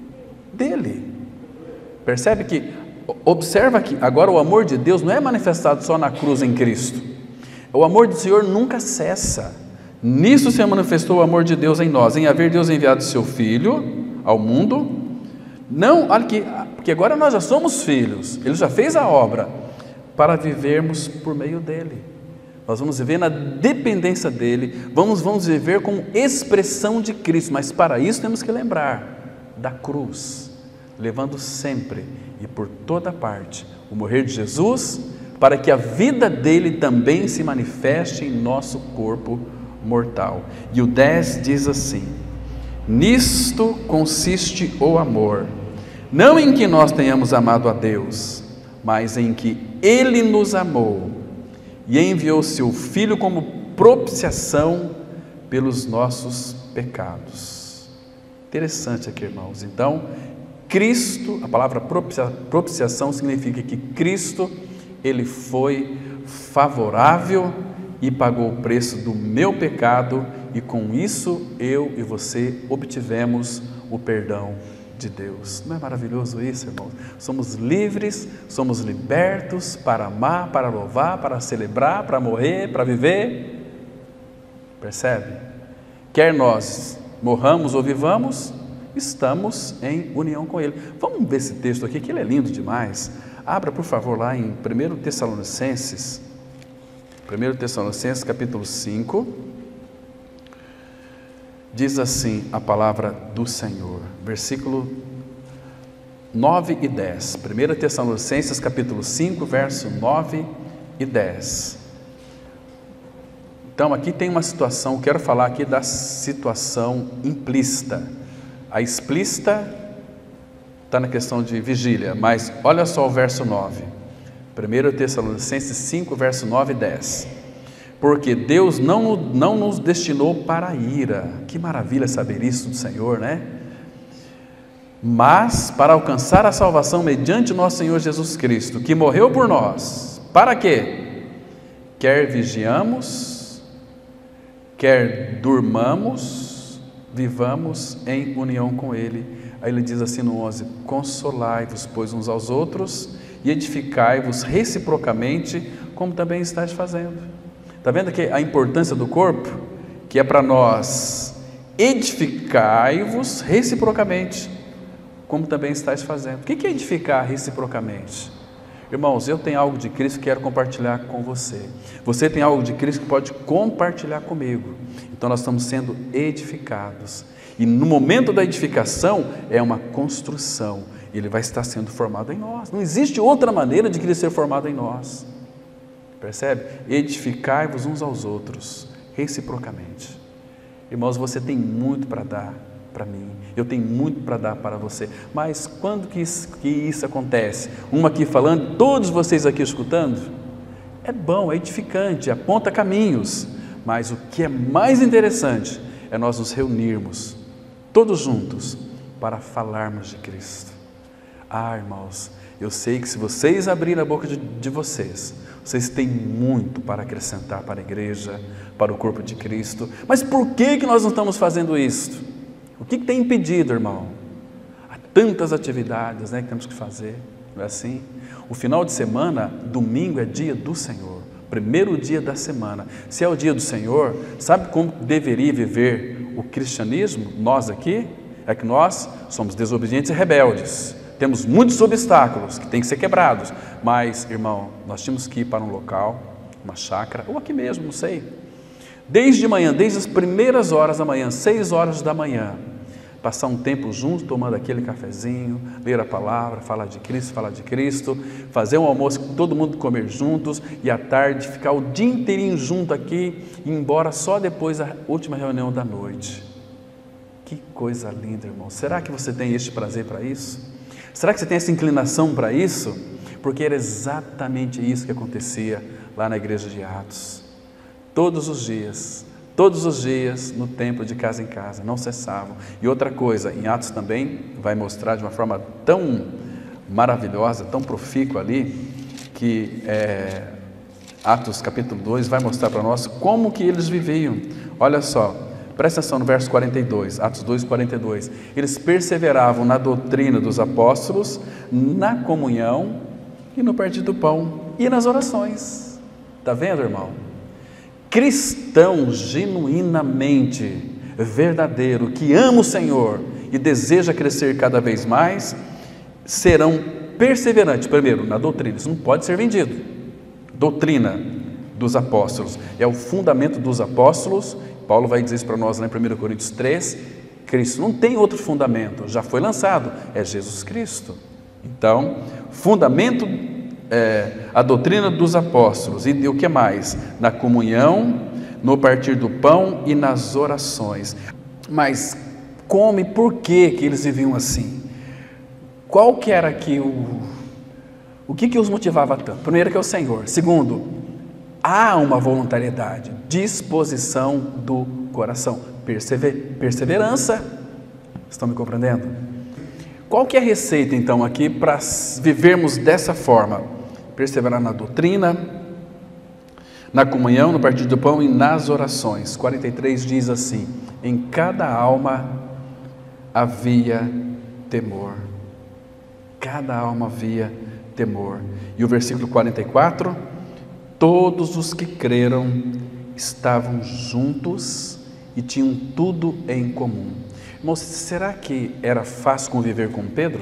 dele. Percebe que, observa que agora o amor de Deus não é manifestado só na cruz em Cristo. O amor do Senhor nunca cessa. Nisso se manifestou o amor de Deus em nós, em haver Deus enviado o seu Filho ao mundo. Não, olha que, porque agora nós já somos filhos, Ele já fez a obra, para vivermos por meio dele. Nós vamos viver na dependência dele, vamos, vamos viver com expressão de Cristo, mas para isso temos que lembrar da cruz, levando sempre e por toda parte o morrer de Jesus, para que a vida dele também se manifeste em nosso corpo mortal. E o dez diz assim: nisto consiste o amor, não em que nós tenhamos amado a Deus, mas em que Ele nos amou e enviou seu Filho como propiciação pelos nossos pecados. Interessante aqui, irmãos. Então, Cristo, a palavra propiciação significa que Cristo, Ele foi favorável e pagou o preço do meu pecado, e com isso eu e você obtivemos o perdão de Deus. Não é maravilhoso isso, irmãos? Somos livres, somos libertos para amar, para louvar, para celebrar, para morrer, para viver. Percebe? Quer nós morramos ou vivamos, estamos em união com Ele. Vamos ver esse texto aqui, que ele é lindo demais. Abra, por favor, lá em primeiro Tessalonicenses, primeira Tessalonicenses capítulo cinco, diz assim a palavra do Senhor, versículo nove e dez. primeira Tessalonicenses capítulo cinco, verso nove e dez. Então aqui tem uma situação, quero falar aqui da situação implícita. A explícita está na questão de vigília, mas olha só o verso nove. primeira Tessalonicenses cinco, verso nove e dez. Porque Deus não, não nos destinou para a ira. Que maravilha saber isso do Senhor, né? Mas para alcançar a salvação mediante nosso Senhor Jesus Cristo, que morreu por nós. Para quê? Quer vigiamos, quer durmamos, vivamos em união com Ele. Aí ele diz assim no onze: consolai-vos, pois, uns aos outros e edificai-vos reciprocamente, como também estáis fazendo. Está vendo aqui a importância do corpo? Que é para nós edificai-vos reciprocamente, como também estáis fazendo. O que é edificar reciprocamente? Irmãos, eu tenho algo de Cristo que quero compartilhar com você. Você tem algo de Cristo que pode compartilhar comigo. Então nós estamos sendo edificados. E no momento da edificação é uma construção. Ele vai estar sendo formado em nós. Não existe outra maneira de Cristo ser formado em nós. Percebe? Edificai-vos uns aos outros, reciprocamente. Irmãos, você tem muito para dar para mim, eu tenho muito para dar para você, mas quando que isso, que isso acontece? Uma aqui falando, todos vocês aqui escutando? É bom, é edificante, aponta caminhos, mas o que é mais interessante é nós nos reunirmos, todos juntos, para falarmos de Cristo. Ah, irmãos, eu sei que se vocês abrirem a boca de, de vocês, vocês têm muito para acrescentar para a igreja, para o corpo de Cristo. Mas por que que nós não estamos fazendo isso? O que que tem impedido, irmão? Há tantas atividades, né, que temos que fazer, não é assim? O final de semana, domingo, é dia do Senhor, primeiro dia da semana. Se é o dia do Senhor, sabe como deveria viver o cristianismo? Nós aqui, é que nós somos desobedientes e rebeldes. Temos muitos obstáculos que têm que ser quebrados, mas, irmão, nós tínhamos que ir para um local, uma chácara, ou aqui mesmo, não sei. Desde manhã, desde as primeiras horas da manhã, seis horas da manhã, passar um tempo junto, tomando aquele cafezinho, ler a palavra, falar de Cristo, falar de Cristo, fazer um almoço com todo mundo comer juntos, e à tarde ficar o dia inteirinho junto aqui, e ir embora só depois da última reunião da noite. Que coisa linda, irmão. Será que você tem este prazer para isso? Será que você tem essa inclinação para isso? Porque era exatamente isso que acontecia lá na igreja de Atos. Todos os dias, todos os dias, no templo, de casa em casa, não cessavam. E outra coisa, em Atos também vai mostrar de uma forma tão maravilhosa, tão profícua ali, que é, Atos capítulo dois vai mostrar para nós como que eles viviam. Olha só. Presta atenção no verso quarenta e dois, Atos dois, quarenta e dois. Eles perseveravam na doutrina dos apóstolos, na comunhão e no partir do pão e nas orações. Está vendo, irmão? Cristão genuinamente verdadeiro, que ama o Senhor e deseja crescer cada vez mais, serão perseverantes, primeiro, na doutrina. Isso não pode ser vendido. Doutrina dos apóstolos é o fundamento dos apóstolos. Paulo vai dizer isso para nós lá em primeira Coríntios três, Cristo não tem outro fundamento, já foi lançado, é Jesus Cristo. Então, fundamento é a doutrina dos apóstolos, e o que mais? Na comunhão, no partir do pão e nas orações. Mas como e por que que eles viviam assim? Qual que era aqui o... O que que os motivava tanto? Primeiro que é o Senhor, segundo, há uma voluntariedade, disposição do coração, Persever, perseverança. Estão me compreendendo? Qual que é a receita então aqui para vivermos dessa forma? Perseverar na doutrina, na comunhão, no partir do pão e nas orações. quarenta e três diz assim: em cada alma havia temor. Cada alma havia temor. E o versículo quarenta e quatro: todos os que creram estavam juntos e tinham tudo em comum. Irmãos, será que era fácil conviver com Pedro?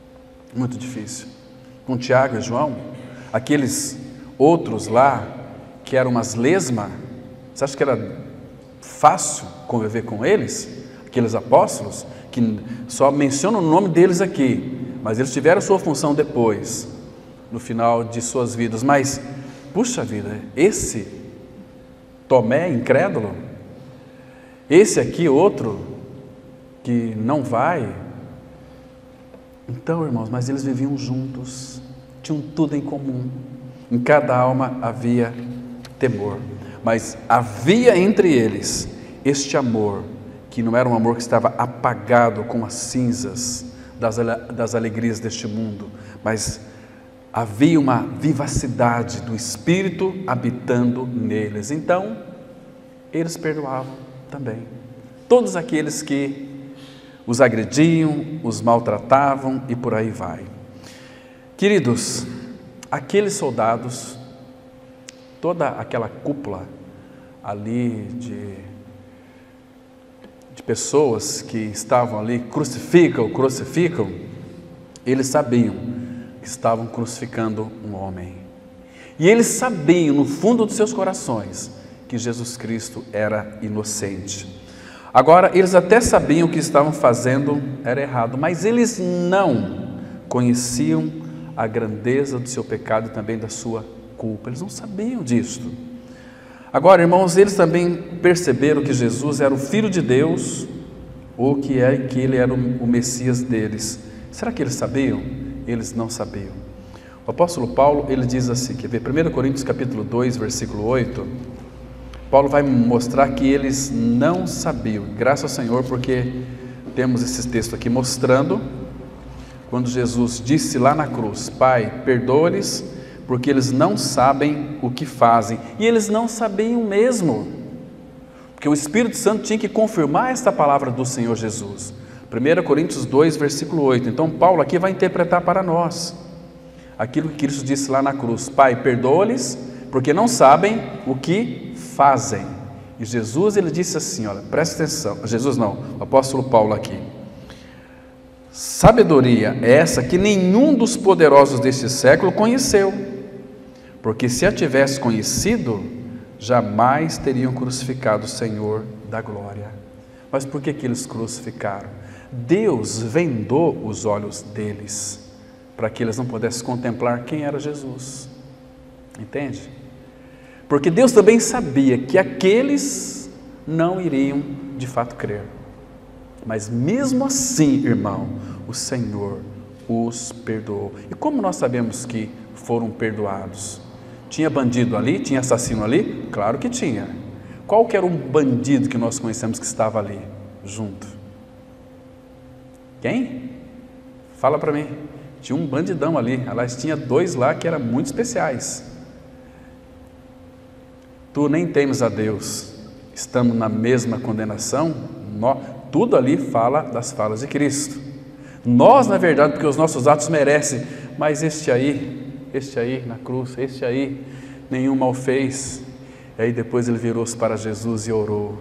Muito difícil. Com Tiago e João? Aqueles outros lá que eram umas lesmas? Você acha que era fácil conviver com eles? Aqueles apóstolos, que só mencionam o nome deles aqui, mas eles tiveram sua função depois, no final de suas vidas. Mas, puxa vida, esse Tomé incrédulo, esse aqui outro que não vai. Então, irmãos, mas eles viviam juntos, tinham tudo em comum, em cada alma havia temor, mas havia entre eles este amor, que não era um amor que estava apagado com as cinzas das, das alegrias deste mundo, mas havia uma vivacidade do Espírito habitando neles. Então, eles perdoavam também todos aqueles que os agrediam, os maltratavam e por aí vai. Queridos, aqueles soldados, toda aquela cúpula ali de, de pessoas que estavam ali, crucificam, crucificam, eles sabiam que estavam crucificando um homem. E eles sabiam no fundo dos seus corações que Jesus Cristo era inocente. Agora, eles até sabiam que estavam fazendo era errado, mas eles não conheciam a grandeza do seu pecado e também da sua culpa. Eles não sabiam disto. Agora, irmãos, eles também perceberam que Jesus era o Filho de Deus, ou que, é, que ele era o Messias deles. Será que eles sabiam? Eles não sabiam. O apóstolo Paulo, ele diz assim, quer ver, primeira Coríntios capítulo dois, versículo oito, Paulo vai mostrar que eles não sabiam. Graças ao Senhor, porque temos esse texto aqui mostrando, quando Jesus disse lá na cruz, Pai, perdoa-lhes, porque eles não sabem o que fazem. E eles não sabiam mesmo, porque o Espírito Santo tinha que confirmar esta palavra do Senhor Jesus. primeira Coríntios dois, versículo oito. Então Paulo aqui vai interpretar para nós aquilo que Cristo disse lá na cruz, Pai, perdoa-lhes, porque não sabem o que fazem. E Jesus, ele disse assim, olha, presta atenção, Jesus não, o apóstolo Paulo aqui, sabedoria é essa que nenhum dos poderosos deste século conheceu, porque se a tivesse conhecido, jamais teriam crucificado o Senhor da glória. Mas por que que eles crucificaram? Deus vendou os olhos deles, para que eles não pudessem contemplar quem era Jesus, entende? Porque Deus também sabia que aqueles não iriam de fato crer. Mas mesmo assim, irmão, o Senhor os perdoou. E como nós sabemos que foram perdoados? Tinha bandido ali? Tinha assassino ali? Claro que tinha. Qual que era o bandido que nós conhecemos que estava ali, junto? Quem? Fala para mim. Tinha um bandidão ali. Aliás, tinha dois lá que eram muito especiais. Tu nem temes a Deus, estamos na mesma condenação, nós, tudo ali fala das falas de Cristo. Nós, na verdade, porque os nossos atos merecem, mas este aí, este aí na cruz, este aí, nenhum mal fez. E aí depois ele virou-se para Jesus e orou,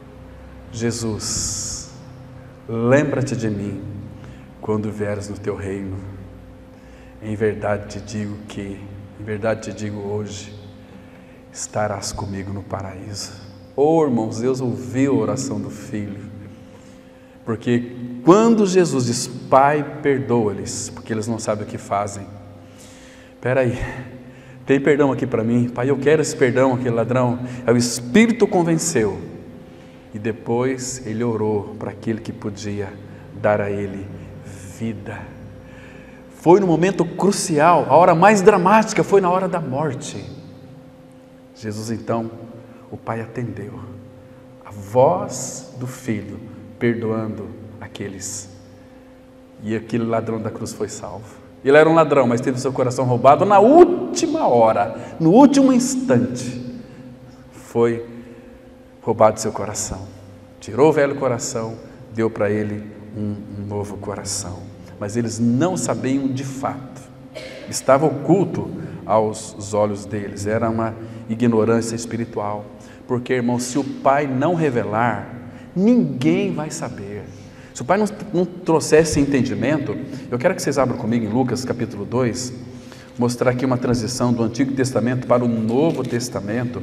Jesus, lembra-te de mim, quando vieres no teu reino. Em verdade te digo que, em verdade te digo hoje, estarás comigo no paraíso. Oh, irmãos, Deus ouviu a oração do Filho, porque quando Jesus diz, Pai, perdoa-lhes, porque eles não sabem o que fazem. Espera aí, tem perdão aqui para mim? Pai, eu quero esse perdão, aquele ladrão. Aí o Espírito convenceu, e depois ele orou para aquele que podia dar a ele vida. Foi no momento crucial, a hora mais dramática foi na hora da morte. Jesus então, o Pai atendeu a voz do Filho, perdoando aqueles, e aquele ladrão da cruz foi salvo. Ele era um ladrão, mas teve seu coração roubado na última hora, no último instante, foi roubado seu coração, tirou o velho coração, deu para ele um, um novo coração, mas eles não sabiam de fato, estava oculto aos olhos deles, era uma ignorância espiritual, porque, irmão, se o Pai não revelar, ninguém vai saber. Se o Pai não, não trouxesse entendimento, eu quero que vocês abram comigo em Lucas capítulo dois, mostrar aqui uma transição do Antigo Testamento para o Novo Testamento.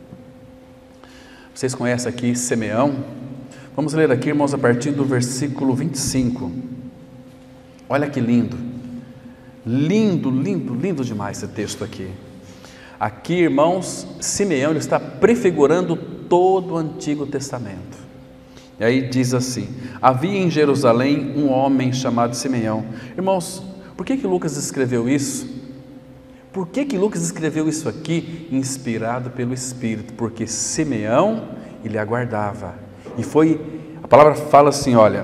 Vocês conhecem aqui Simeão? Vamos ler aqui, irmãos, a partir do versículo vinte e cinco. Olha que lindo, lindo, lindo, lindo demais esse texto aqui. Aqui, irmãos, Simeão ele está prefigurando todo o Antigo Testamento. E aí diz assim: havia em Jerusalém um homem chamado Simeão. Irmãos, por que que Lucas escreveu isso? Por que que Lucas escreveu isso aqui? Inspirado pelo Espírito, porque Simeão, ele aguardava. E foi, a palavra fala assim, olha,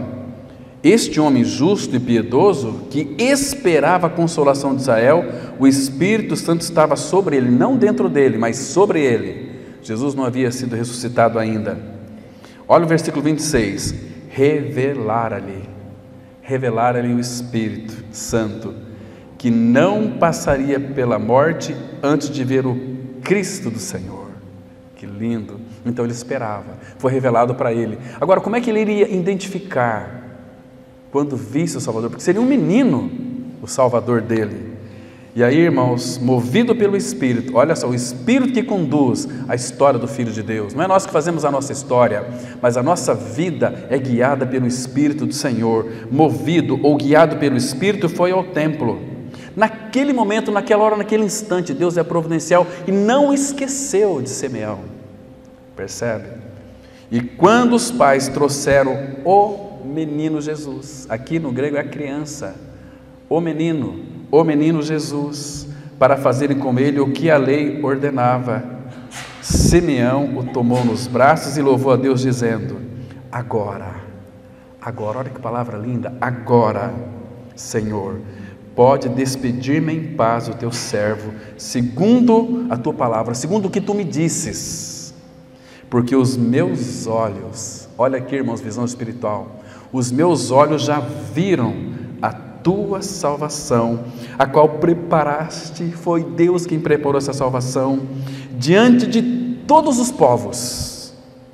este homem justo e piedoso, que esperava a consolação de Israel, o Espírito Santo estava sobre ele, não dentro dele, mas sobre ele. Jesus não havia sido ressuscitado ainda. Olha o versículo vinte e seis, revelara-lhe, revelara-lhe o Espírito Santo, que não passaria pela morte antes de ver o Cristo do Senhor. Que lindo! Então ele esperava, foi revelado para ele. Agora, como é que ele iria identificar quando visse o Salvador? Porque seria um menino o Salvador dele. E aí, irmãos, movido pelo Espírito, olha só, o Espírito que conduz a história do Filho de Deus. Não é nós que fazemos a nossa história, mas a nossa vida é guiada pelo Espírito do Senhor. Movido ou guiado pelo Espírito, foi ao templo. Naquele momento, naquela hora, naquele instante, Deus é providencial e não esqueceu de Simeão. Percebe? E quando os pais trouxeram o menino Jesus, aqui no grego é a criança, o menino, o menino Jesus, para fazerem com ele o que a lei ordenava, Simeão o tomou nos braços e louvou a Deus dizendo: agora, agora, olha que palavra linda, agora, Senhor, pode despedir-me em paz o teu servo, segundo a tua palavra, segundo o que tu me disses, porque os meus olhos, olha aqui, irmãos, visão espiritual, os meus olhos já viram a tua salvação, a qual preparaste, foi Deus quem preparou essa salvação, diante de todos os povos,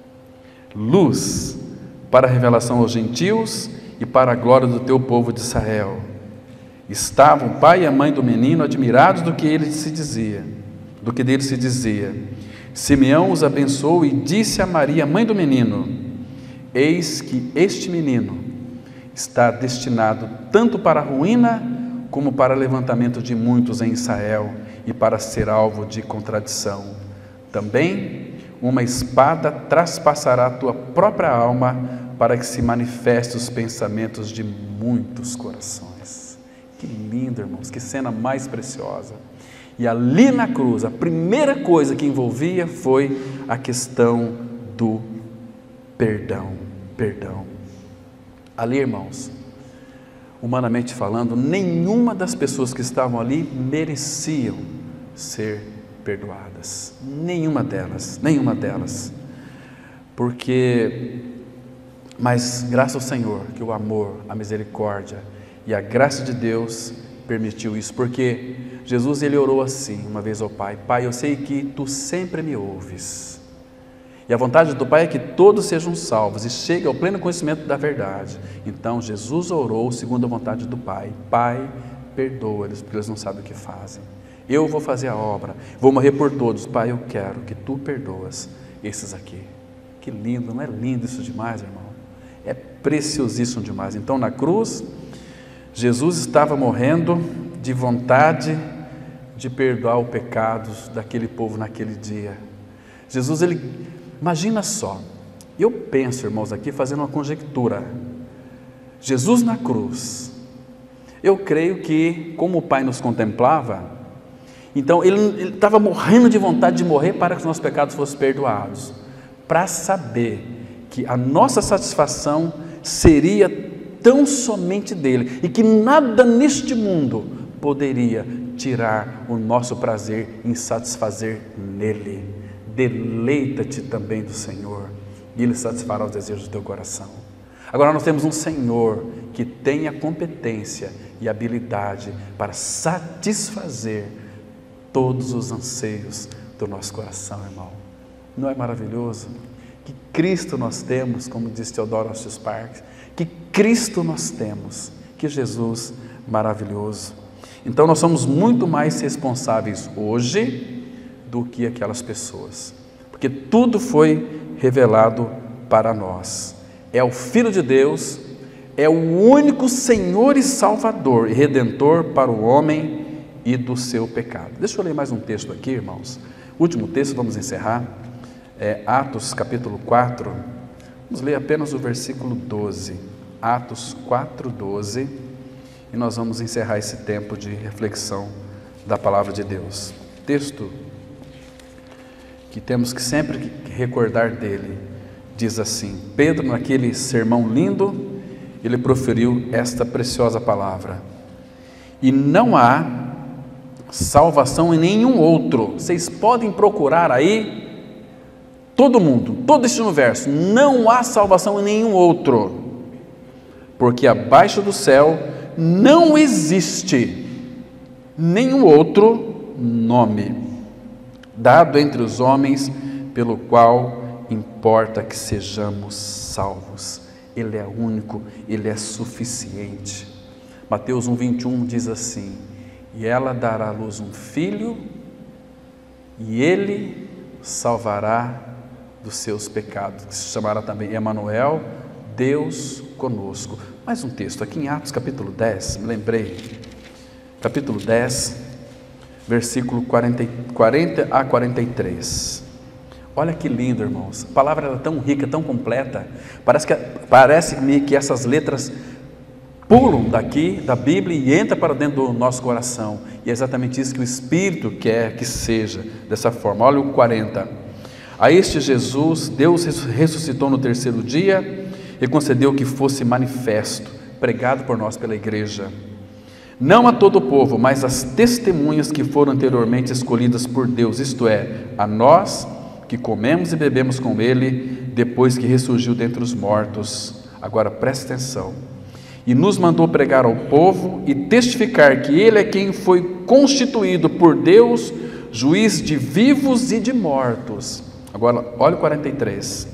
luz para a revelação aos gentios e para a glória do teu povo de Israel. Estavam o pai e a mãe do menino admirados do que ele se dizia, do que dele se dizia. Simeão os abençoou e disse a Maria, mãe do menino: eis que este menino está destinado tanto para a ruína como para o levantamento de muitos em Israel e para ser alvo de contradição. Também uma espada traspassará a tua própria alma para que se manifeste os pensamentos de muitos corações. Que lindo, irmãos, que cena mais preciosa. E ali na cruz, a primeira coisa que envolvia foi a questão do perdão, perdão. Ali, irmãos, humanamente falando, nenhuma das pessoas que estavam ali mereciam ser perdoadas. Nenhuma delas, nenhuma delas. Porque, mas graças ao Senhor, que o amor, a misericórdia e a graça de Deus permitiu isso, porque Jesus ele orou assim uma vez ao Pai: Pai, eu sei que Tu sempre me ouves, e a vontade do Pai é que todos sejam salvos e cheguem ao pleno conhecimento da verdade. Então Jesus orou segundo a vontade do Pai: Pai, perdoa-lhes, porque eles não sabem o que fazem. Eu vou fazer a obra, vou morrer por todos. Pai, eu quero que Tu perdoas esses aqui. Que lindo, não é lindo isso demais, irmão? É preciosíssimo demais. Então na cruz, Jesus estava morrendo de vontade de perdoar os pecados daquele povo naquele dia. Jesus, ele, imagina só, eu penso, irmãos, aqui fazendo uma conjectura, Jesus na cruz, eu creio que, como o Pai nos contemplava, então ele estava morrendo de vontade de morrer para que os nossos pecados fossem perdoados, para saber que a nossa satisfação seria tão somente dele, e que nada neste mundo poderia tirar o nosso prazer em satisfazer nele. Deleita-te também do Senhor, e Ele satisfará os desejos do teu coração. Agora nós temos um Senhor que tem a competência e habilidade para satisfazer todos os anseios do nosso coração, irmão. Não é maravilhoso? Que Cristo nós temos, como diz Teodoro Assis Parques, que Cristo nós temos, que Jesus maravilhoso. Então nós somos muito mais responsáveis hoje do que aquelas pessoas, porque tudo foi revelado para nós. É o Filho de Deus, é o único Senhor e Salvador e Redentor para o homem e do seu pecado. Deixa eu ler mais um texto aqui, irmãos. Último texto, vamos encerrar. É Atos capítulo quatro. Vamos ler apenas o versículo doze. Atos quatro, doze. E nós vamos encerrar esse tempo de reflexão da palavra de Deus. Texto que temos que sempre recordar dele. Diz assim: Pedro, naquele sermão lindo, ele proferiu esta preciosa palavra: e não há salvação em nenhum outro. Vocês podem procurar aí, todo mundo, todo este universo, não há salvação em nenhum outro, porque abaixo do céu não existe nenhum outro nome dado entre os homens pelo qual importa que sejamos salvos. Ele é único, Ele é suficiente. Mateus um, vinte e um diz assim: e ela dará à luz um filho, e ele salvará dos seus pecados, que se chamará também Emanuel, Deus conosco. Mais um texto aqui em Atos capítulo dez, me lembrei, capítulo dez, versículo quarenta, quarenta a quarenta e três. Olha que lindo, irmãos, a palavra era tão rica, tão completa, parece que, parece-me que essas letras pulam daqui da Bíblia e entram para dentro do nosso coração, e é exatamente isso que o Espírito quer que seja, dessa forma. Olha o quarenta: a este Jesus, Deus ressuscitou no terceiro dia, e concedeu que fosse manifesto, pregado por nós pela igreja, não a todo o povo, mas às testemunhas que foram anteriormente escolhidas por Deus, isto é, a nós que comemos e bebemos com ele, depois que ressurgiu dentre os mortos. Agora preste atenção: e nos mandou pregar ao povo e testificar que ele é quem foi constituído por Deus, juiz de vivos e de mortos. Agora olha o quarenta e três: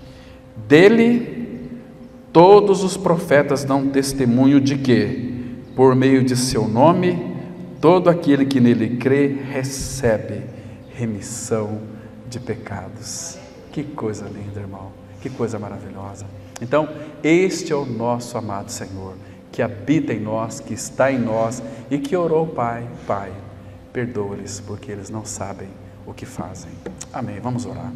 dele todos os profetas dão testemunho de que, por meio de seu nome, todo aquele que nele crê recebe remissão de pecados. Que coisa linda, irmão, que coisa maravilhosa. Então, este é o nosso amado Senhor, que habita em nós, que está em nós e que orou: Pai, Pai, perdoa-lhes, porque eles não sabem o que fazem. Amém. Vamos orar.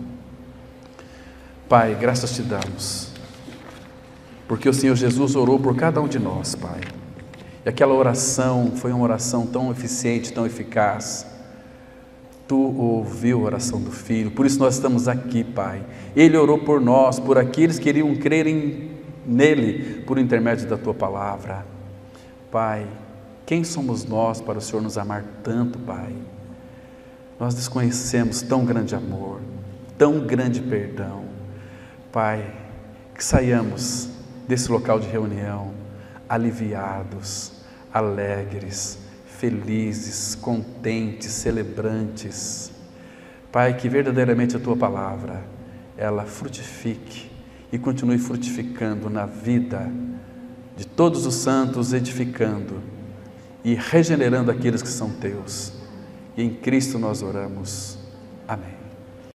Pai, graças te damos, porque o Senhor Jesus orou por cada um de nós, Pai. E aquela oração foi uma oração tão eficiente, tão eficaz. Tu ouviu a oração do Filho, por isso nós estamos aqui, Pai. Ele orou por nós, por aqueles que queriam crer em, nele, por intermédio da Tua palavra. Pai, quem somos nós para o Senhor nos amar tanto, Pai? Nós desconhecemos tão grande amor, tão grande perdão. Pai, que saiamos desse local de reunião aliviados, alegres, felizes, contentes, celebrantes. Pai, que verdadeiramente a Tua palavra, ela frutifique e continue frutificando na vida de todos os santos, edificando e regenerando aqueles que são Teus. E em Cristo nós oramos. Amém.